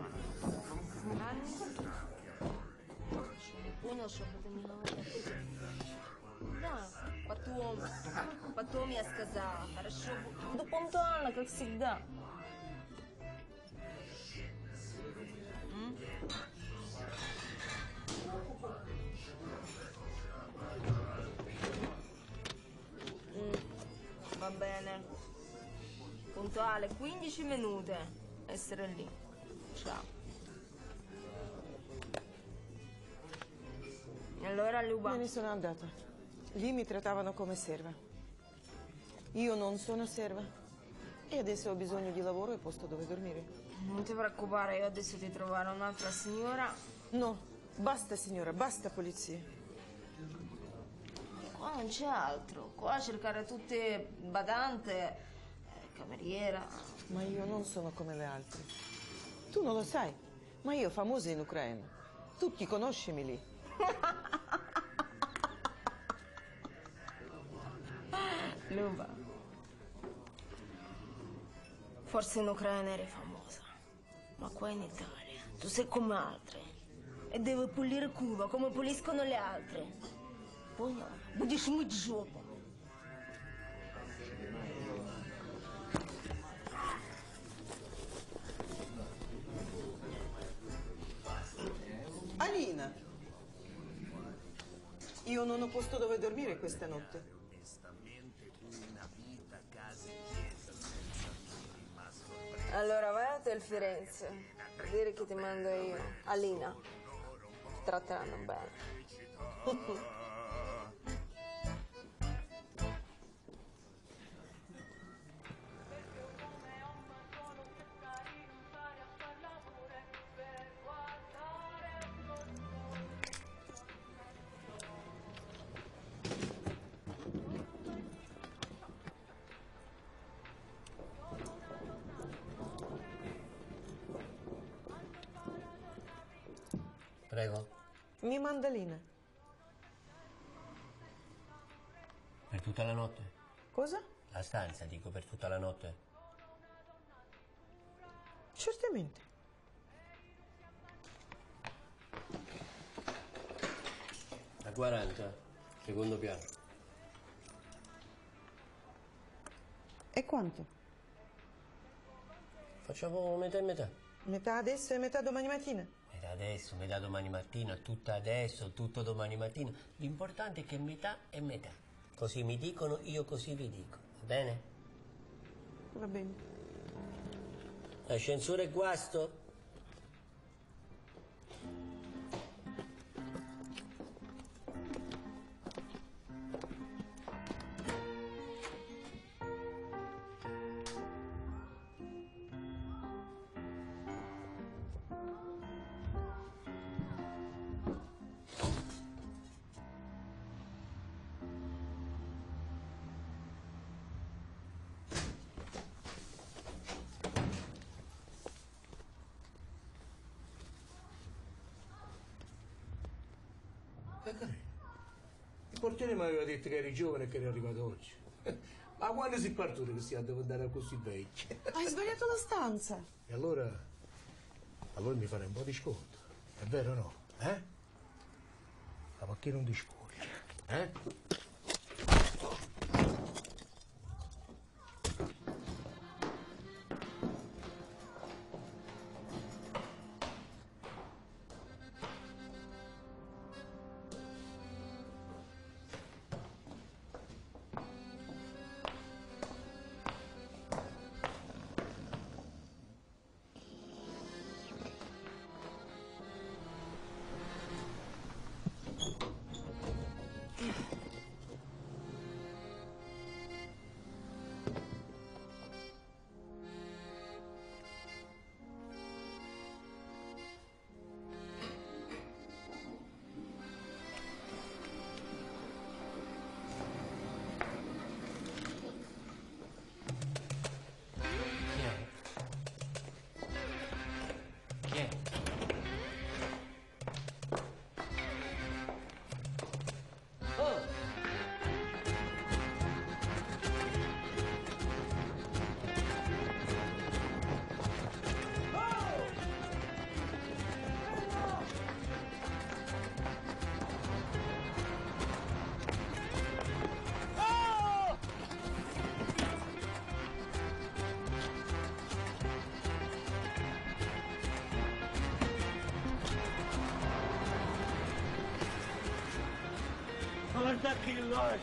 Понял, что это не говорят. Да, потом. Потом я сказала. Хорошо. Буду пунктуально, как всегда. М? Mm, va bene. Puntuale, quindici minuti. Essere lì. Ciao. E allora Luba? Me ne sono andata. Lì mi trattavano come serva. Io non sono serva. E adesso ho bisogno di lavoro e posto dove dormire. Non ti preoccupare, io adesso ti troverò un'altra signora. No, basta signora, basta polizia. Qua non c'è altro. Qua a cercare tutte badante, eh, cameriera. Ma io non sono come le altre. Tu non lo sai, ma io famosa in Ucraina. Tutti conoscimi lì. Luba, forse in Ucraina eri famosa, ma qua in Italia tu sei come altre e devi pulire culo come puliscono le altre. Поняла? Будешь мыть жопу. Alina, io non ho posto dove dormire questa notte. Allora vai a Hotel Firenze, a dire che ti mando io. Alina, ti tratteranno bene. Prego. Mi mandaline. Per tutta la notte? Cosa? La stanza, dico, per tutta la notte. Certamente. A quaranta, secondo piano. E quanto? Facciamo metà e metà. Metà adesso e metà domani mattina? Metà adesso, metà domani mattina, tutto adesso, tutto domani mattina. L'importante è che metà è metà. Così mi dicono, io così vi dico. Va bene? Va bene. Ascensore e guasto? Il portiere mi aveva detto che eri giovane e che eri arrivato oggi. Ma quando si partono che si ha devo andare così vecchio? Hai sbagliato la stanza. E allora, allora mi farei un po' di sconto. È vero o no? Eh? Ma perché non ti scogli? Eh? Guarda che l'ho!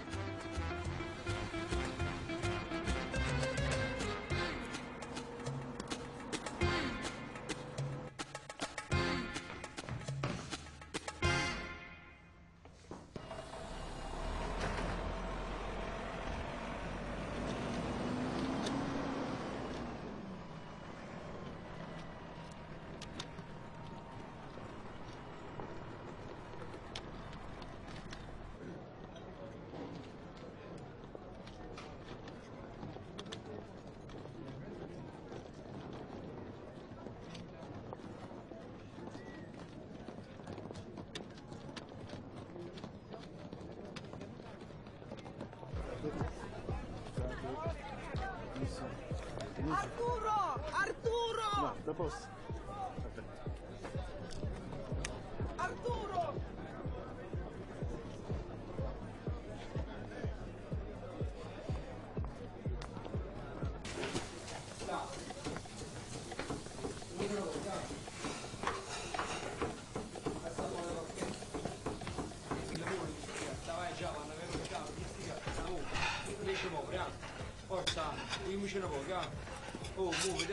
Arturo! Arturo! No, da posto. Arturo! Forza, io mi ce ne voglio, oh, muoviti,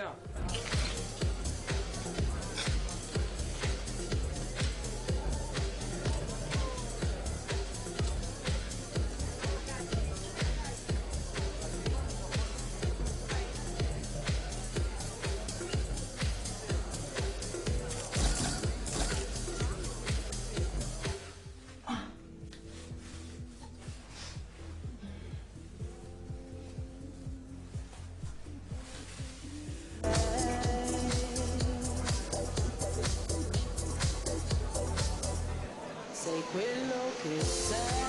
quello che sei.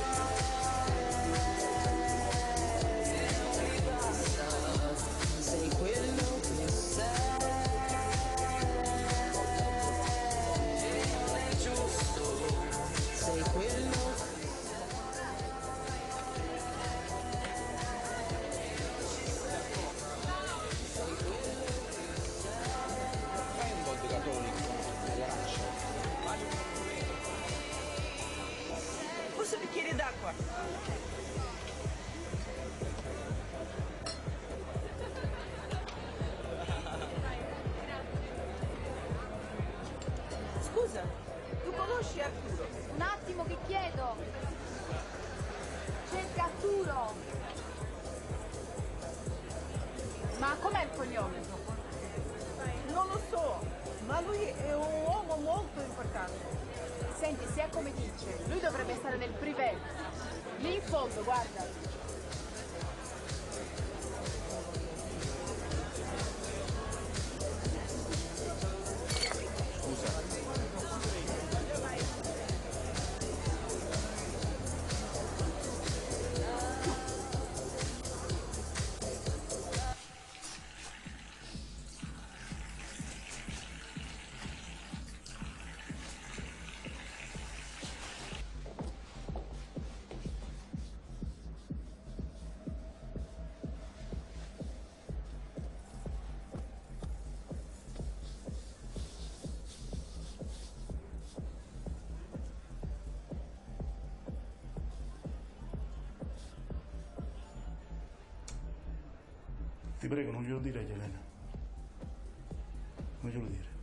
Sei quello che sei. È giusto. Sei quello. Fai un po' di catonico, l'arancia. Forse un bicchiere d'acqua. Scusa, tu conosci Arturo? Un attimo che chiedo. Cerca Arturo. Ma com'è il cognome? Non lo so, ma lui è un uomo molto importante. Senti, sia come dice, lui dovrebbe stare nel privé. Lì in fondo, guarda. Ti prego, non glielo dire a Elena. Non glielo dire.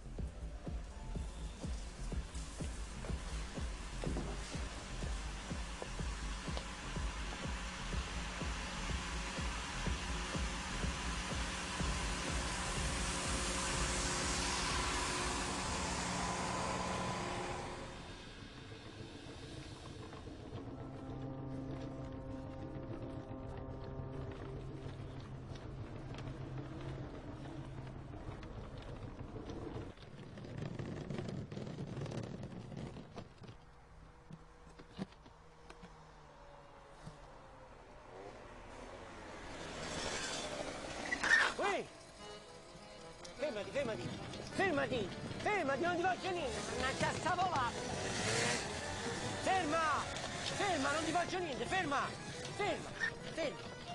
Fermati, fermati, fermati, fermati, non ti faccio niente, mannaggia sta volata. Ferma, ferma, non ti faccio niente, ferma, ferma, ferma.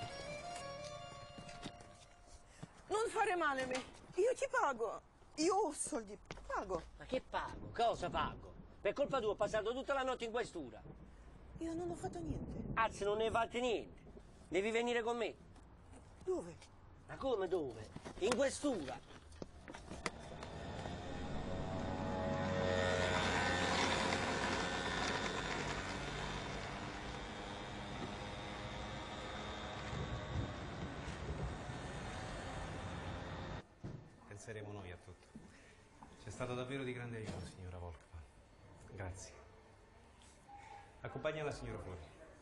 Non fare male a me, io ti pago. Io ho soldi, pago. Ma che pago? Cosa pago? Per colpa tua ho passato tutta la notte in questura. Io non ho fatto niente. Anzi, non ne hai fatto niente. Devi venire con me. Dove? Ma come dove? In questura. Penseremo noi a tutto. C'è stato davvero di grande aiuto, signora Volkmann. Grazie. Accompagna la signora fuori.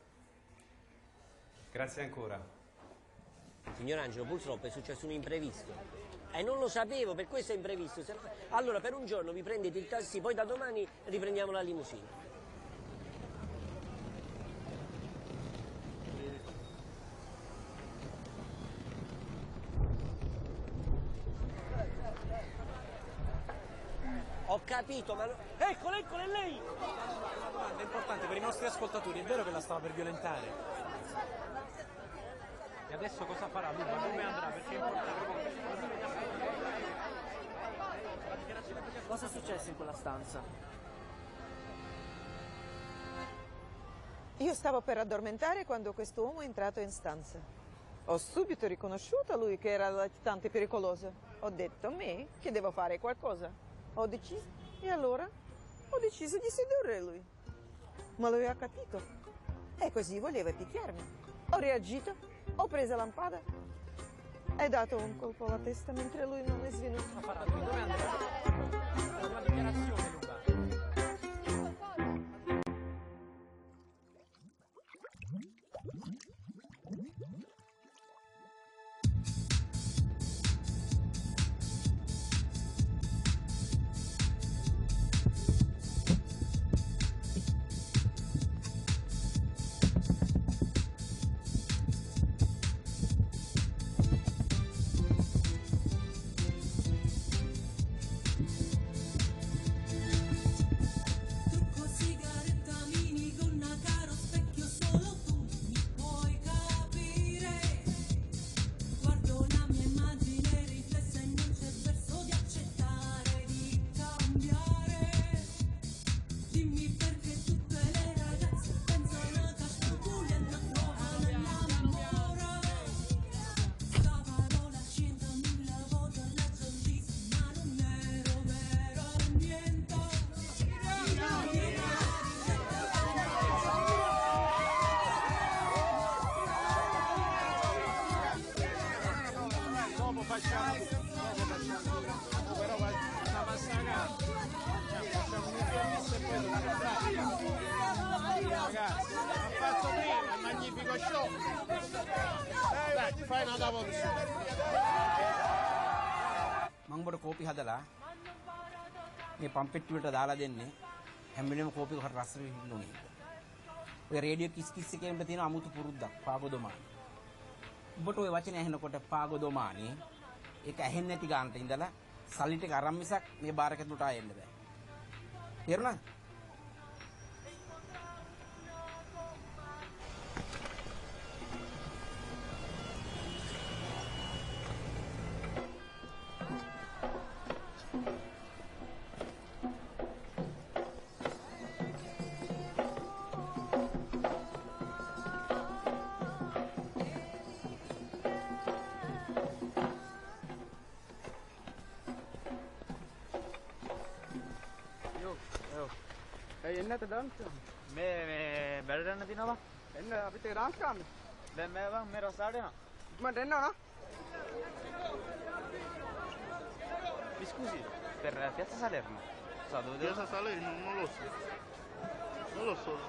Grazie ancora. Signor Angelo, purtroppo è successo un imprevisto. E non lo sapevo, per questo è imprevisto. Se no... Allora, per un giorno vi prendete il taxi, poi da domani riprendiamo la limousine. Ho capito, ma... Eccolo, eccolo, è lei! Una domanda importante per i nostri ascoltatori. È vero che la stava per violentare? E adesso cosa farà? Luca, dove andrà? Perché è importante. Cosa è successo in quella stanza? Io stavo per addormentare quando questo uomo è entrato in stanza. Ho subito riconosciuto lui che era latitante pericoloso. Ho detto, me, che devo fare qualcosa. Ho deciso, e allora ho deciso di sedurre lui. Ma lui ha capito. E così voleva picchiarmi. Ho reagito, ho preso la lampada e dato un colpo alla testa mentre lui non è svenuto. Dove andrà? Una dichiarazione, Luca. ma sciocco! Dai, fai una devoluzione! මම ඔබට කෝපි හදලා මේ පම්පෙට්ටුවට දාලා දෙන්නේ හැම වෙලේම කෝපි එක රස විඳින්න ඕනේ. ඔය රේඩියෝ කිස් කිස් එකේ උඹ තියෙන අමුතු පුරුද්දක් පාගොදමානි. ඔබට ඔය වචනේ ඇහෙනකොට පාගොදමානි ඒක ඇහෙන්නේ නැති ගානට ඉඳලා සල්ලි ටික අරන් මිසක් මේ බාර් එකට උට ආයෙන්න බෑ. තේරුණාද? ඇයි එන්න නැත ඩාන්ස් කරන්න? මේ මේ බැලට යන්න තියනවා. එන්න අපිත් ඒක ඩාන්ස් කරන්න. දැන් මේ වන් මේ රසාට යනවා. ඉක්මනට එන්න ඕන. Mi scusi, per Piazza Salerno. Sa dove deve? Piazza Salerno, non lo so. Non lo so.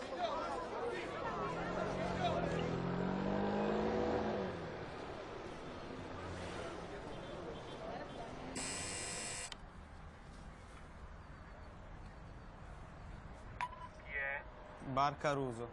Bar Caruso.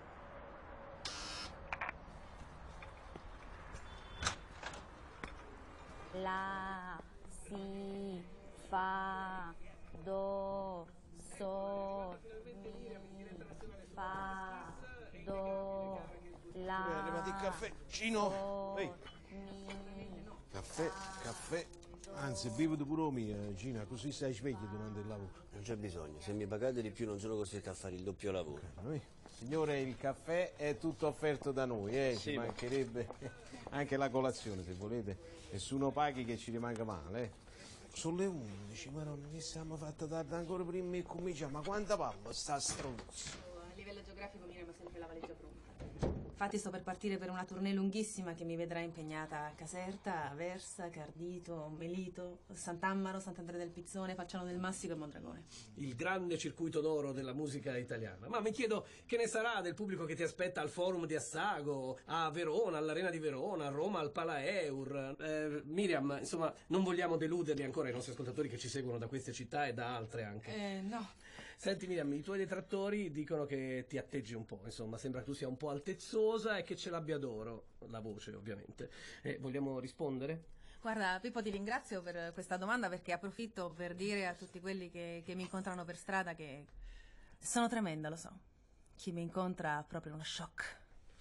La, si, fa, do, so, mi, fa, do, la. È arrivato il caffè. Cino! So, Ehi. mi, Caffè, caffè. Anzi, bevuto pure mia, Gina, così stai sveglio durante il lavoro. Non c'è bisogno, se mi pagate di più non sono costretto a fare il doppio lavoro. Noi? Signore, il caffè è tutto offerto da noi, eh? Sì, Ci ma- mancherebbe anche la colazione, se volete. Nessuno paghi che ci rimanga male, eh? Sono le undici, ma non che siamo fatte tardi ancora prima e cominciamo. Ma quanta pappa sta stronzo? A livello geografico Miriam ha sempre la valigia pronta. Infatti sto per partire per una tournée lunghissima che mi vedrà impegnata a Caserta, Aversa, Cardito, Melito, Sant'Ammaro, Sant'Andrea del Pizzone, Facciano del Massico e Mondragone. Il grande circuito d'oro della musica italiana. Ma mi chiedo che ne sarà del pubblico che ti aspetta al forum di Assago, a Verona, all'Arena di Verona, a Roma, al Palaeur. Eh, Miriam, insomma, non vogliamo deluderli ancora i nostri ascoltatori che ci seguono da queste città e da altre anche. Eh, no. Senti Miriam, i tuoi detrattori dicono che ti atteggi un po', insomma, sembra che tu sia un po' altezzosa e che ce l'abbia d'oro, la voce ovviamente. Eh, vogliamo rispondere? Guarda, Pippo, ti ringrazio per questa domanda perché approfitto per dire a tutti quelli che, che mi incontrano per strada che sono tremenda, lo so. Chi mi incontra ha proprio uno shock.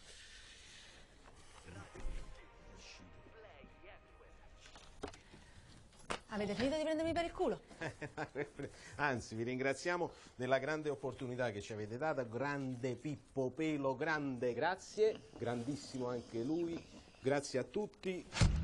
Avete finito di prendermi per il culo? Anzi, vi ringraziamo della grande opportunità che ci avete dato. Grande Pippo Pelo, grande, grazie. Grandissimo anche lui. Grazie a tutti.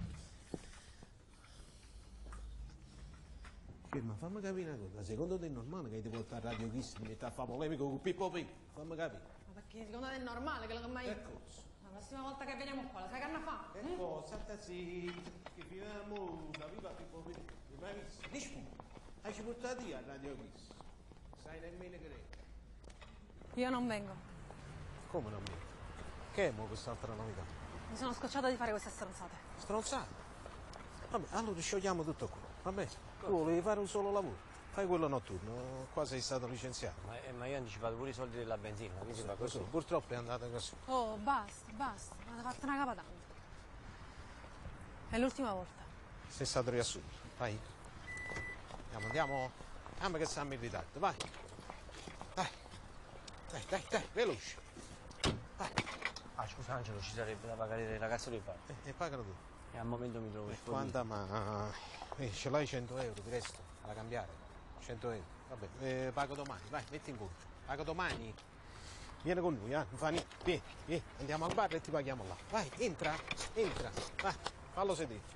Ferma, fammi capire una cosa. Secondo te è normale che ti porta a Radio Kiss e metti a fare polemica con Pippo Pelo? Fammi capire. Ma perché secondo te è normale che lo mai... Ecco. La prossima volta che veniamo qua, lo sai che hanno fa? Ecco, salta sì, che finiamo, viva Pippo Pelo. Mai visto? Dici pure, hai ci portato io a Radio Kiss. Sai nemmeno che è. Io non vengo. Come non vieni? Che è mo quest'altra novità? Mi sono scocciata di fare queste stronzate. Stronzate? Vabbè, allora sciogliamo tutto qua. Vabbè, tu volevi fare un solo lavoro. Fai quello notturno, qua sei stato licenziato. Ma, eh, ma io ho anticipato pure i soldi della benzina, quindi si fa così. Purtroppo è andata così. Oh, basta, basta. Mi avete fatto una capa tanto. È l'ultima volta. Sei stato riassunto. Vai. Andiamo, andiamo. Andiamo che siamo in ritardo, vai. Dai. Dai, dai, dai, veloce. Vai. Ah, scusa Angelo, ci sarebbe da pagare il ragazzo del bar. E eh, pagalo tu. E al momento mi trovo il Quanta ma... Eh, ce l'hai cento euro di resto da cambiare? cento euro. Vabbè, eh, pago domani, vai, metti in conto. Pago domani. Vieni con noi, eh, non fa niente. Vieni, vieni, andiamo al bar e ti paghiamo là. Vai, entra, entra, vai, fallo sedere.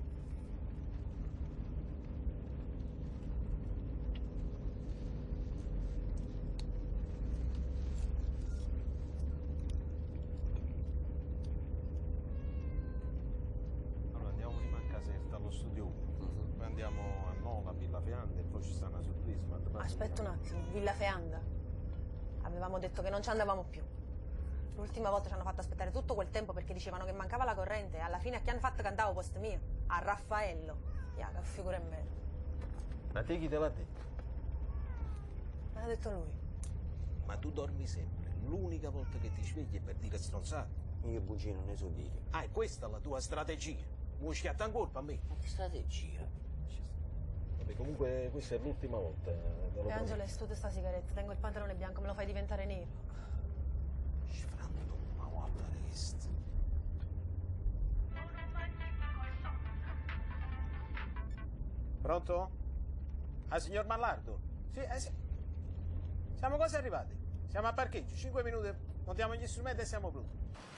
Studio uno, uh-huh. Poi andiamo a Nola, Villa Feanda e poi ci sta una sorpresa. Aspetta un attimo, Villa Feanda. Avevamo detto che non ci andavamo più. L'ultima volta ci hanno fatto aspettare tutto quel tempo perché dicevano che mancava la corrente e alla fine a chi hanno fatto cantare posto mio? A Raffaello. Ya, che figura è me. Ma te chi te l'ha detto? Me l'ha detto lui. Ma tu dormi sempre. L'unica volta che ti svegli è per dire stronzate. Io bugie non ne so dire. Ah, e questa è la tua strategia. Vuoi schiattare in colpa a me? Ma che strategia? Vabbè, comunque questa è l'ultima volta. Te lo E Angelo, studia sta sigaretta, tengo il pantalone bianco, me lo fai diventare nero. Ma guarda questo. Pronto? Ah, signor Mallardo? Sì, eh, sì. Siamo quasi arrivati. Siamo a parcheggio, cinque minuti, montiamo gli strumenti e siamo pronti.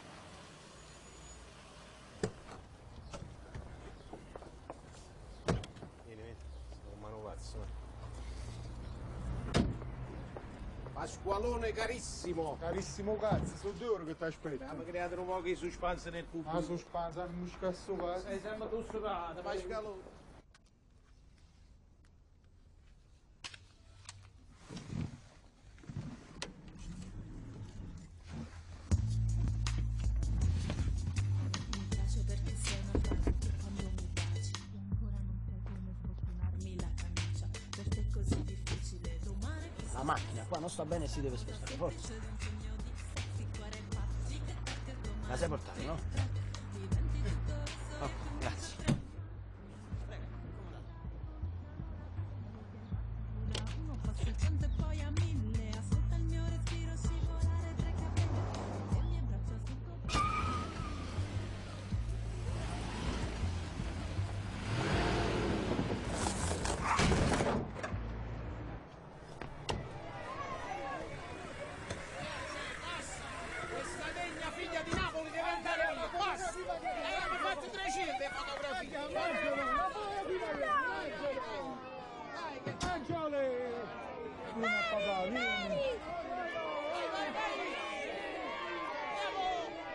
Vieni, vieni, sono manovazzo. Pasqualone carissimo! Carissimo cazzo, sono due ore che ti aspetto. Abbiamo creato un po' di suspense nel pubblico. Ah, suspense, non mi scasso qua. Sei sempre tu sudato, Pasqualone. Mi piace perché sei una donna che quando mi baci ancora non sai come sbottonarmi la camicia. Per te è così difficile domare che La macchina qua non sta bene e si deve spostare, forza. La sai portare, no? Oh, grazie. uno passa il conto e poi a mille. Ascolta il mio respiro scivolare tra i capelli e le mie braccia sotto. Questa degna figlia di Napoli deve andare via, basta! E hanno fatto trecento fotografie! Dai, che Angelo! Vieni a papà, vieni! Vai, vai, vai! Andiamo!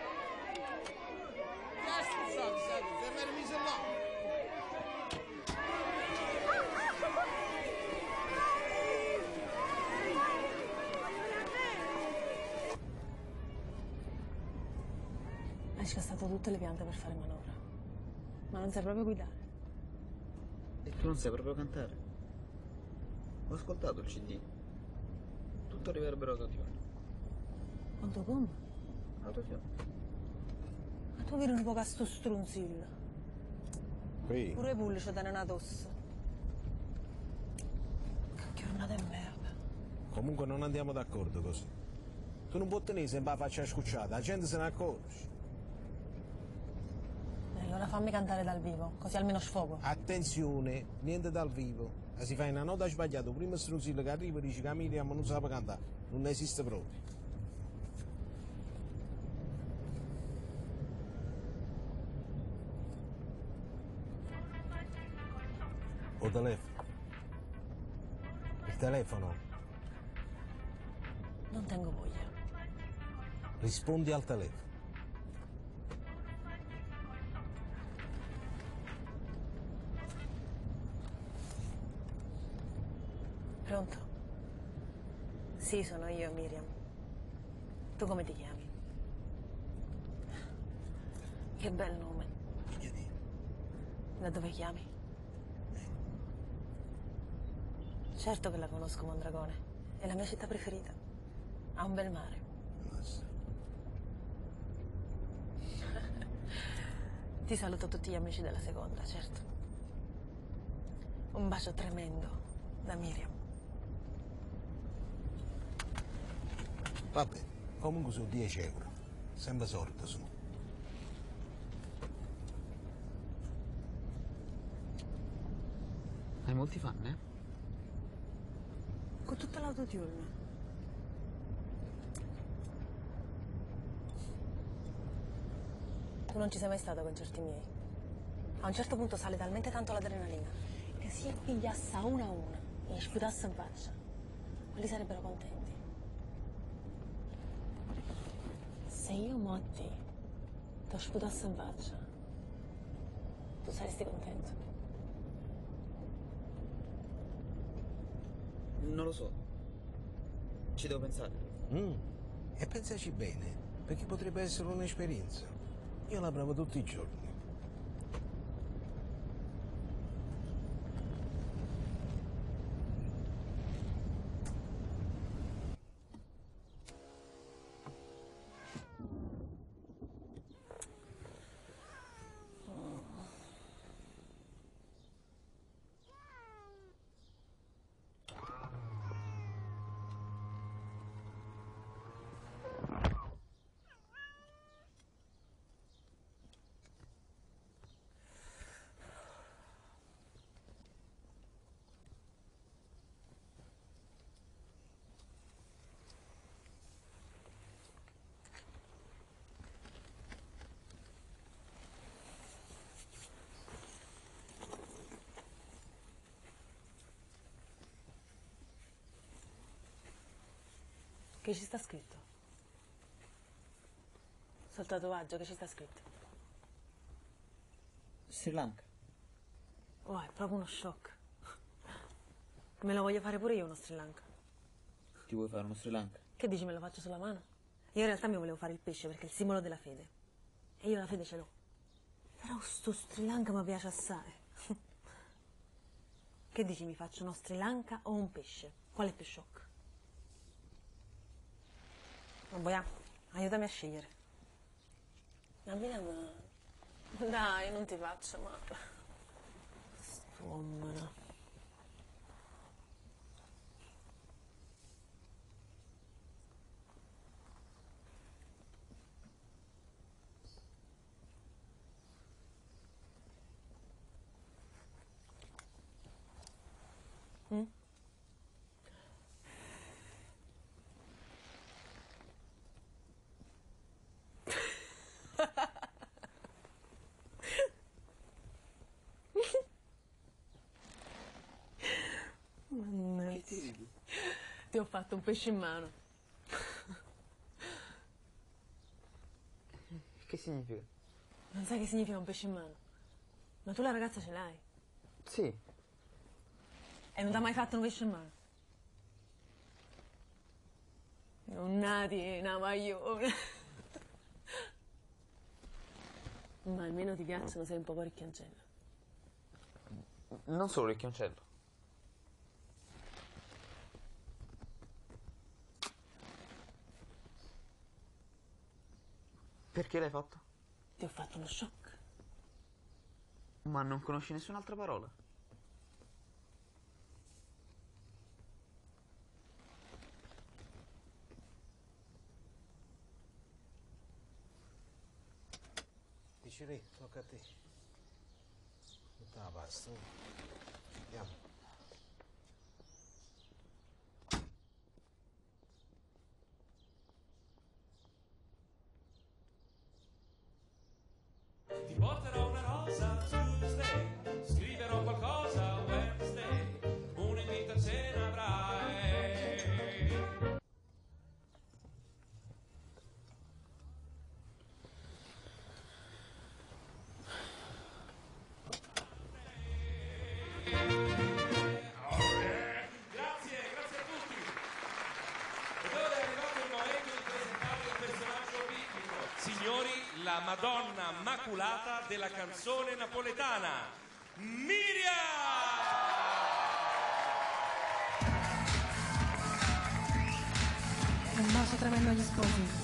Che scusate, sai, se mi rimise là! Hai scastato tutte le piante per fare manovra. Ma non sai proprio guidare. E tu non sai proprio cantare? Ho ascoltato il C D. Tutto riverbero autotune. Quanto come? Autotune. Ma tu vedi un po' a sto strunzillo. Qui? Pure i pulli ci danno una tosse. Che giornata di merda. Comunque non andiamo d'accordo così. Tu non puoi tenere sempre la faccia scucciata, la gente se ne accorge. E allora fammi cantare dal vivo, così almeno sfogo. Attenzione, niente dal vivo. Se si fa una nota sbagliata, il primo stronzillo che arriva dice che Miriam non sa cantare. Non esiste proprio. O telefono. Il telefono. Non tengo voglia. Rispondi al telefono. Pronto? Sì, sono io, Miriam. Tu come ti chiami? Che bel nome. Da dove chiami? Certo che la conosco, Mondragone. È la mia città preferita. Ha un bel mare. Ti saluto tutti gli amici della seconda, certo. Un bacio tremendo da Miriam. Vabbè, comunque sono dieci euro. Sempre sordo su. Hai molti fan, eh? Con tutta l'autotune. Tu non ci sei mai stato a concerti miei. A un certo punto sale talmente tanto l'adrenalina che se pigliasse a una a una e gli sputasse in faccia, quelli sarebbero contenti. Se io Motti ti sputassi in faccia, tu saresti contento. Non lo so. Ci devo pensare. Mm. E pensaci bene. perché potrebbe essere un'esperienza. Io la provo tutti i giorni. Che ci sta scritto? Sul tatuaggio che ci sta scritto? Sri Lanka. Oh, è proprio uno shock. Me lo voglio fare pure io uno Sri Lanka. Ti vuoi fare uno Sri Lanka? Che dici, me lo faccio sulla mano? Io in realtà mi volevo fare il pesce perché è il simbolo della fede. E io la fede ce l'ho. Però sto Sri Lanka mi piace assai. Che dici, mi faccio uno Sri Lanka o un pesce? Qual è più shock? Ma boia, aiutami a scegliere. Ma vediamo. Dai, non ti faccio, ma. St'uomina. Mm? Mannaggia. Che ridi? Ti ho fatto un pesce in mano. Che significa? Non sai che significa un pesce in mano? Ma tu la ragazza ce l'hai? Sì. E non ti ha mai fatto un pesce in mano? Non nati, una maglione. Ma almeno ti piacciono, sei un po' orecchioncello. Non solo orecchioncello. Perché l'hai fatto? Ti ho fatto uno shock. Ma non conosci nessun'altra parola? Dici, tocca a te. Tutta la pasta. Andiamo. Ti porterò una rosa Tuesday, scriverò qualcosa Wednesday, un invito a cena avrai. Grazie, grazie a tutti. Ed ora è arrivato il momento di presentare il personaggio biblico. Signori, la Madonna Immacolata della canzone napoletana, Miriam! Un bacio tremendo agli sposi.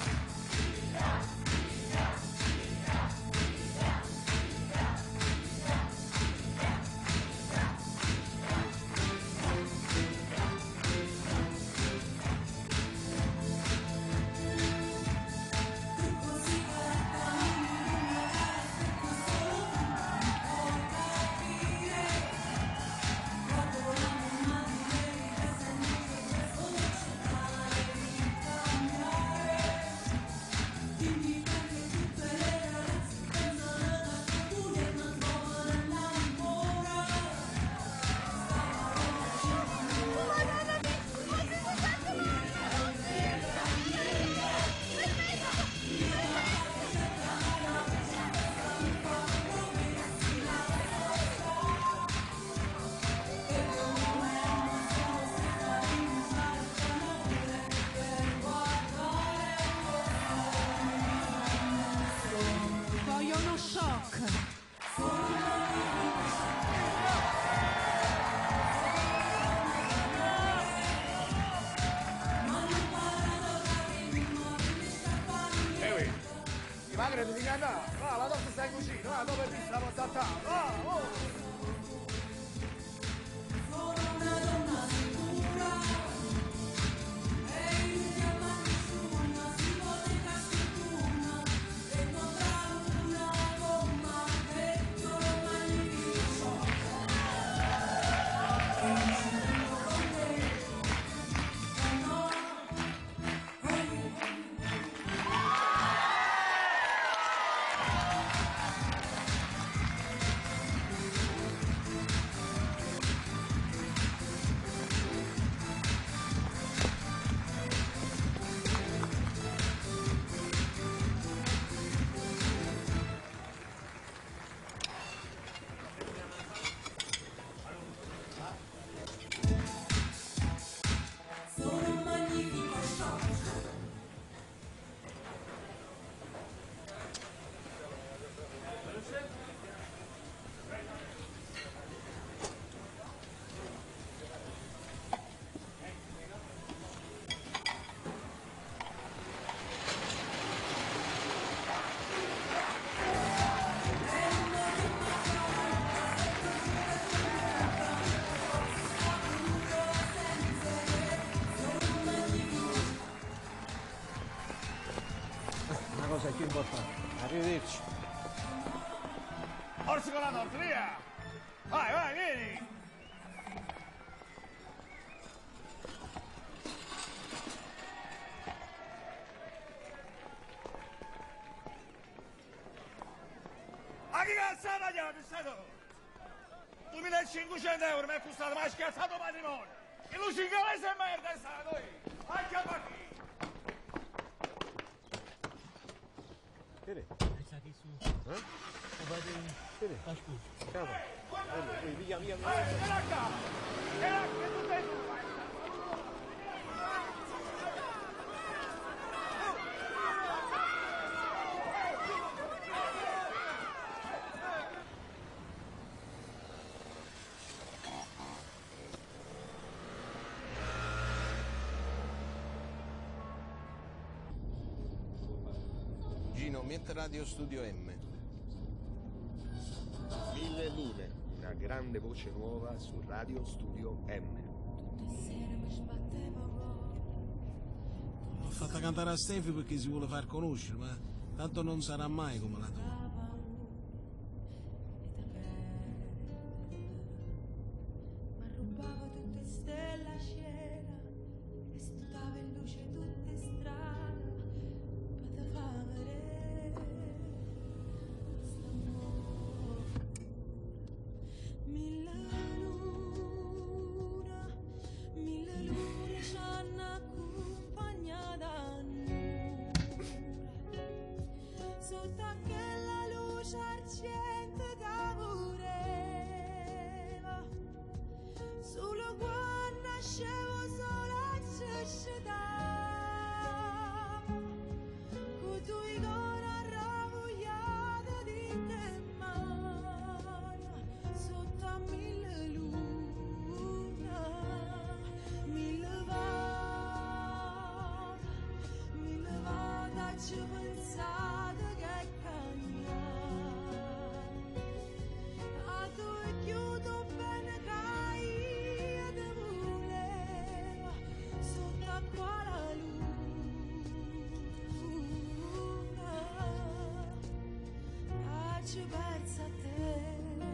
Ma credo di andare, va, la donna sta in cucina, va, dopo il visto la porta a tavola, va, oh! Cosa più importante. Arrivederci. Forza con la notte, via! Vai, vai, vieni! A chi cazzo ha tagliato, stato? duemilacinquecento euro mi è costato, ma ha scherzato matrimonio! E lui ci inglese e merda è stato, eh! Anche a partire! Bine. Ha? Bine. Cheamă. Ui, ia, ia, ia. Gino, metti Radio Studio M. Mille lune, una grande voce nuova su Radio Studio M. L'ho fatta cantare a Stefi perché si vuole far conoscere, ma tanto non sarà mai come la tua. Rubavo tutte stelle a scena e stutavo in luce tutte strade per fare mille luna, mille lune ci hanno accompagnata a noi sotto aquella luce argente che voleva solo quando nascevo sola ci scendavo con tu i cori arrabbiato di te mano sotto a mille luna, mille vada, mille vada ci pensate che cambiare a tu e chiudo bene che ti voleva sotto a quella luna a ci pensa a te.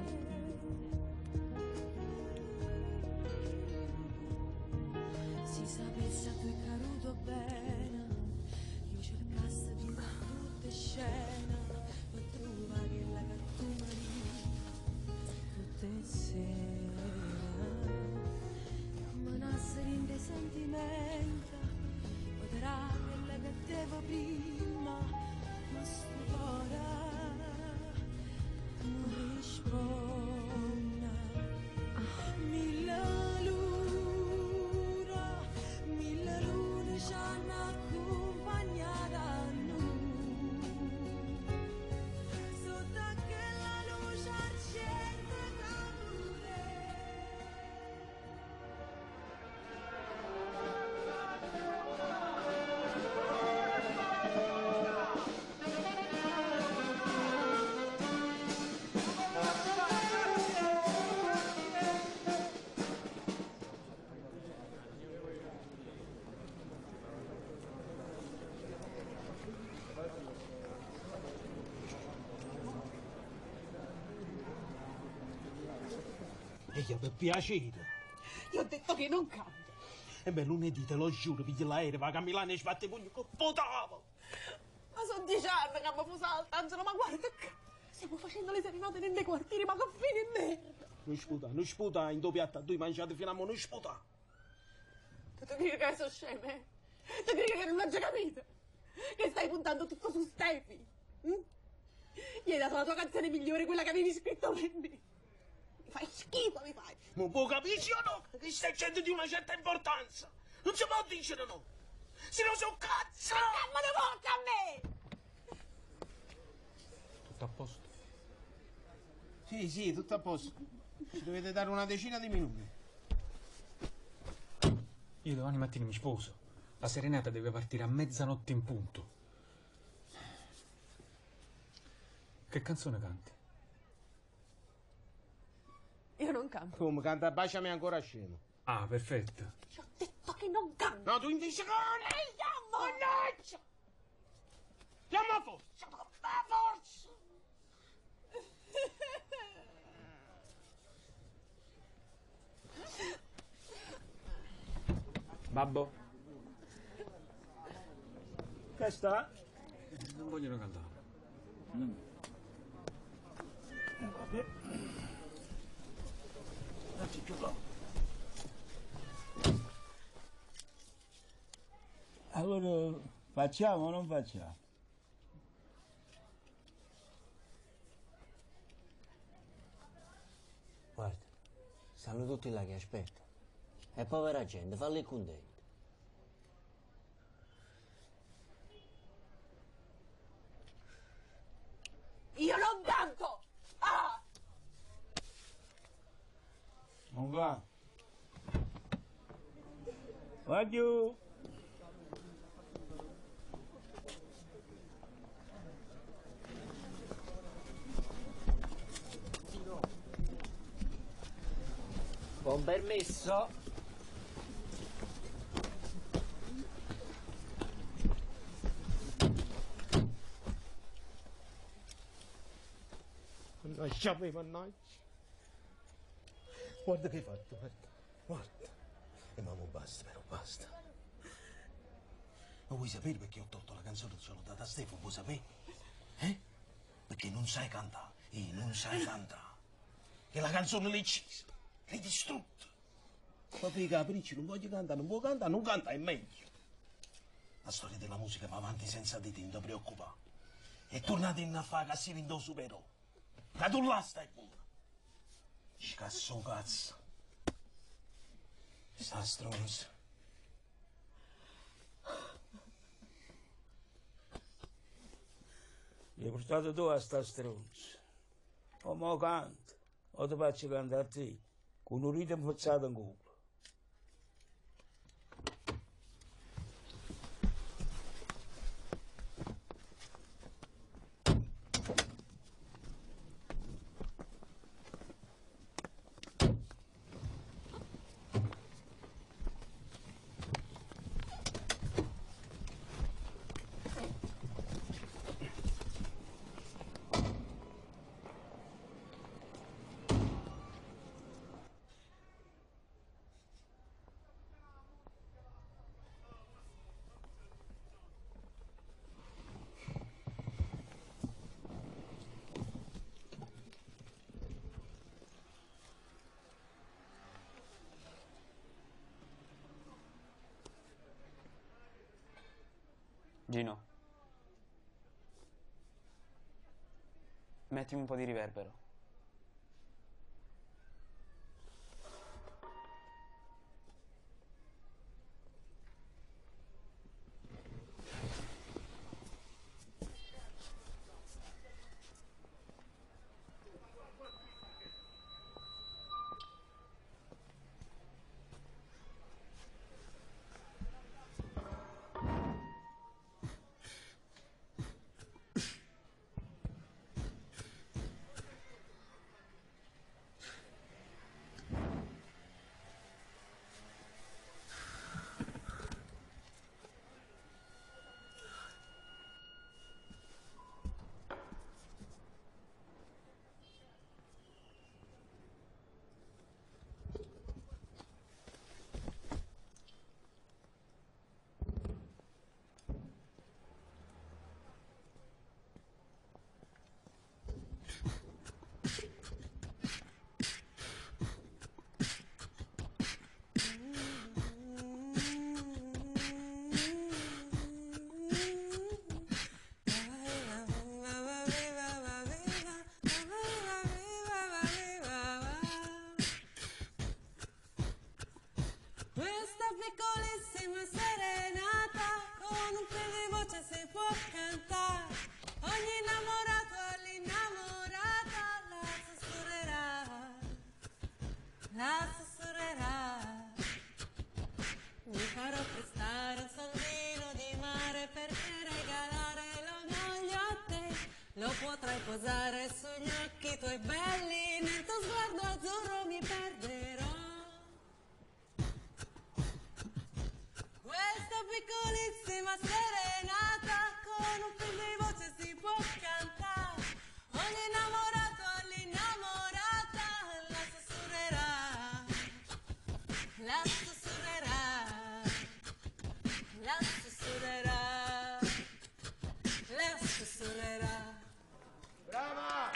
Si sapesse tu è caruto bene io cercasse di fare tutte scene per trovare quella che tu mi dici tutte sera ma nascere in dei sentimenti potrà quella che devo prima ma stupore non risponde mille luna, mille lune ci hanno accompagnata a noi sotto aquella luce argente che voleva Figlia, per piacere. Io ho detto che non cambio. E beh, lunedì, te lo giuro, pigli l'aereo, va a Milano e sbatte i pugni con potavo. Ma sono dieci anni che abbiamo saltato, Angelo, ma guarda che... Stiamo facendo le serenate nei quartieri, ma che fine merda! Non sputa, non sputa, in due piatti a due mangiate fino a mo', non sputa. Tu ti credi che sono sceme? Tu credi che non l'ho già capito? Che stai puntando tutto su Stefi? Mm? Gli hai dato la tua canzone migliore, quella che avevi scritto per me. Mi fai schifo, mi fai. Ma può capisci o no? Che stai gente di una certa importanza. Non si può dire no. Se non so cazzo! Ma non bocca a me! Tutto a posto? Sì, sì, tutto a posto. Ci dovete dare una decina di minuti. Io domani mattina mi sposo. La serenata deve partire a mezzanotte in punto. Che canzone canti? Io non canto. Come canta Baciami ancora scemo. Ah, perfetto. Io ho detto che non canto. No, tu invece canti! Mannaggia! Chiama forza! Ma forza! Babbo? Che sta? Non vogliono cantare. Mm. Vabbè. Dacci più là. Allora, facciamo o non facciamo? Guarda, stanno tutti là che aspettano. E povera gente, falli contenti. Io non canto! Ah! Non va. Va giù. Con permesso. Mannaggia me, mannaggia. Guarda che hai fatto, guarda. Guarda. E ma non basta, però basta. Ma vuoi sapere perché ho tolto la canzone che ce l'ho data a Stefano? Vuoi sapere? Eh? Perché non sai cantare. E non sai cantare. E la canzone l'hai uccisa. L'hai distrutta. Ma per i capricci non voglio cantare, non vuoi cantare, non canta, è meglio. La storia della musica va avanti senza di te, non ti preoccupare. E tornate in a fare cassino in do supero. Da tu là stai buona. Scasso cazzo. Sta stronza. Mi hai portato tu a sta stronza. O mo canto, o ti faccio cantare a te, con un rito infozzato in culo. Gino, mettimi un po' di riverbero. bastare un soldino di mare perché regalare l'orgoglio a te. Lo potrai posare sugli occhi tuoi belli, nel tuo sguardo azzurro mi perderò. Questa piccolissima serenata con un film di voce si può cantare. Ogni innamorato all'innamorata la sussurrerà, la sussurrerà, la sussurrerà, la sussurrerà. Brava!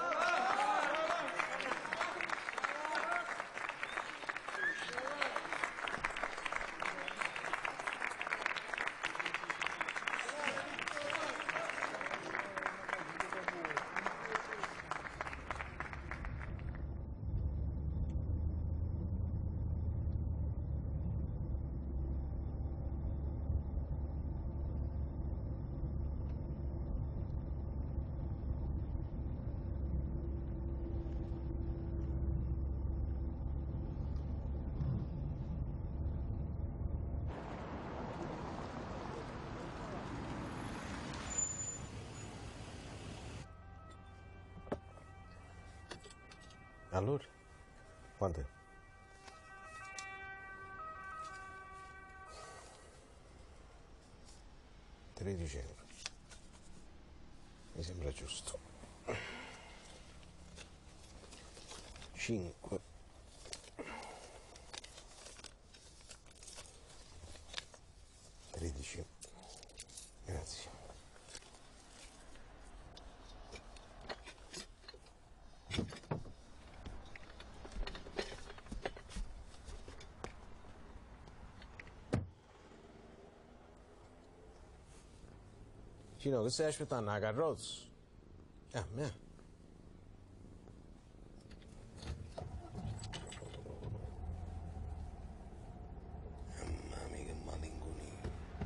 Allora? Quanto è? tredici euro. Mi sembra giusto. cinque. tredici. Grazie. Cino, che stai aspettando? La carrozza? Ah, me. Mamma mia, che malinconia.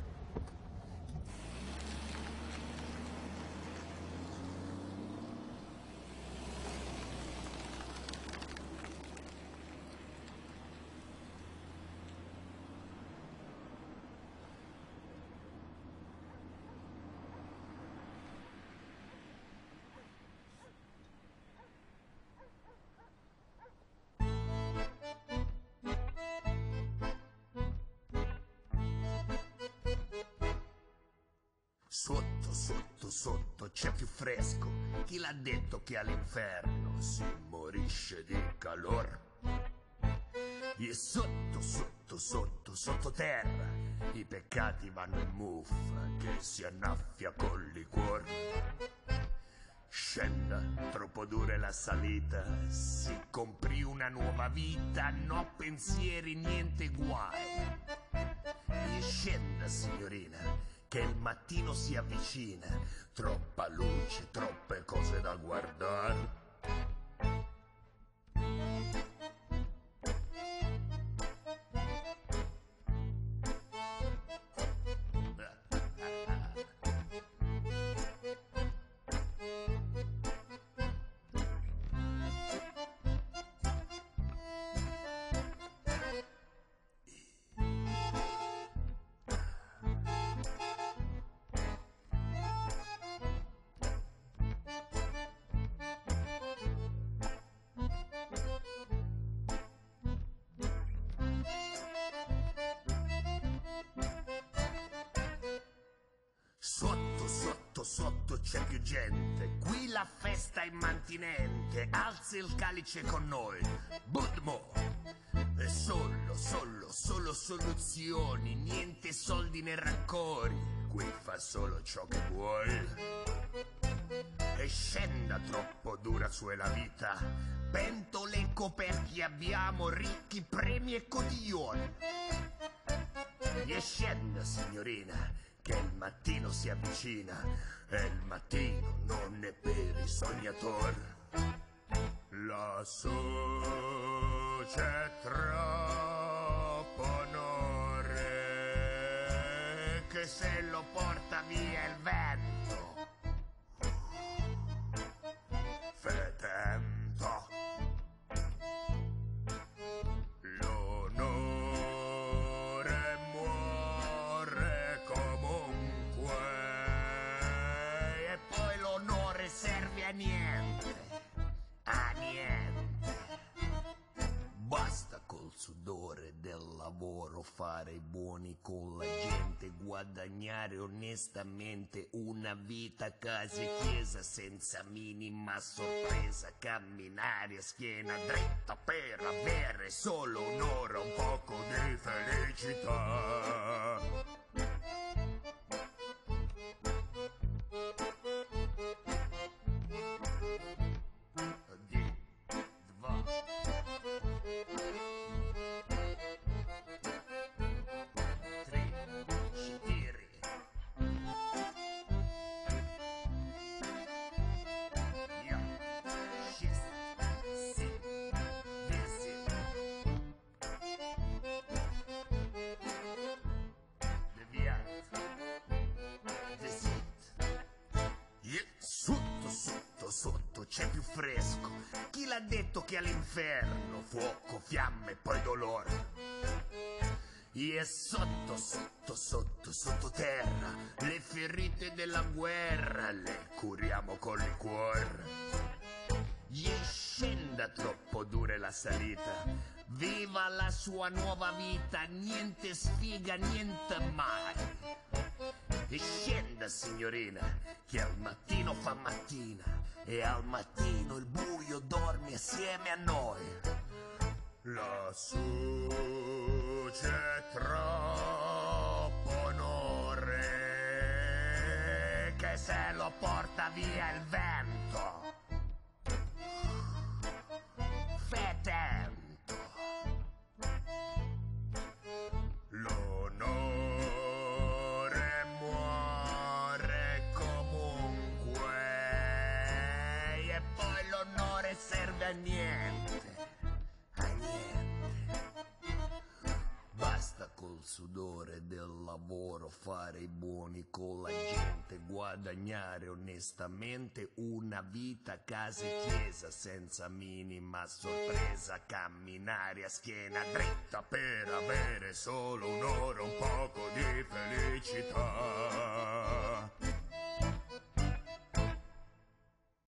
Sotto, sotto, sotto c'è più fresco. Chi l'ha detto che all'inferno si morisce di calor? E sotto, sotto, sotto, sottoterra i peccati vanno in muffa che si annaffia col liquor. Scenda, troppo dura è la salita, si compri una nuova vita, no pensieri, niente guai. E scenda, signorina, che il mattino si avvicina, troppa luce, troppe cose da guardare. Sotto, sotto, sotto c'è più gente, qui la festa è immantinente, alzi il calice con noi, Budmo! E solo, solo, solo soluzioni, niente soldi né rancori, qui fa solo ciò che vuoi. E scenda, troppo dura su è la vita, pentole e coperchi abbiamo, ricchi premi e cotilloni. E scenda, signorina, che il mattino si avvicina e il mattino non è per i sognatori. Lassù c'è troppo onore che se lo porta via il vento. Fe tempo. L'onore muore. lavoro, fare i buoni con la gente, guadagnare onestamente una vita a casa e chiesa senza minima sorpresa, camminare a schiena dritta per avere solo un'ora, un poco di felicità. Di, dva. Три, четыре. Я, шесть, семь, десять. Дев'ять, десять. E sotto, sotto, sotto c'è più fresco. Chi l'ha detto che all'inferno fuoco, fiamme e poi dolore? E sotto, sotto, sotto, sottoterra le ferite della guerra le curiamo col liquor. E scenda troppo dura la salita, viva la sua nuova vita, niente sfiga, niente mai. E scenda signorina, che al mattino fa mattina e al mattino il buio dorme assieme a noi. Lassù c'è troppo onore che se lo porta via il vento. Fetento. L'onore muore comunque e poi l'onore serve a niente. A niente. Basta col sudore del lavoro fare i buoni con la gente, guadagnare onestamente una vita a casa e chiesa senza minima sorpresa, camminare a schiena dritta per avere solo un'ora, un poco di felicità.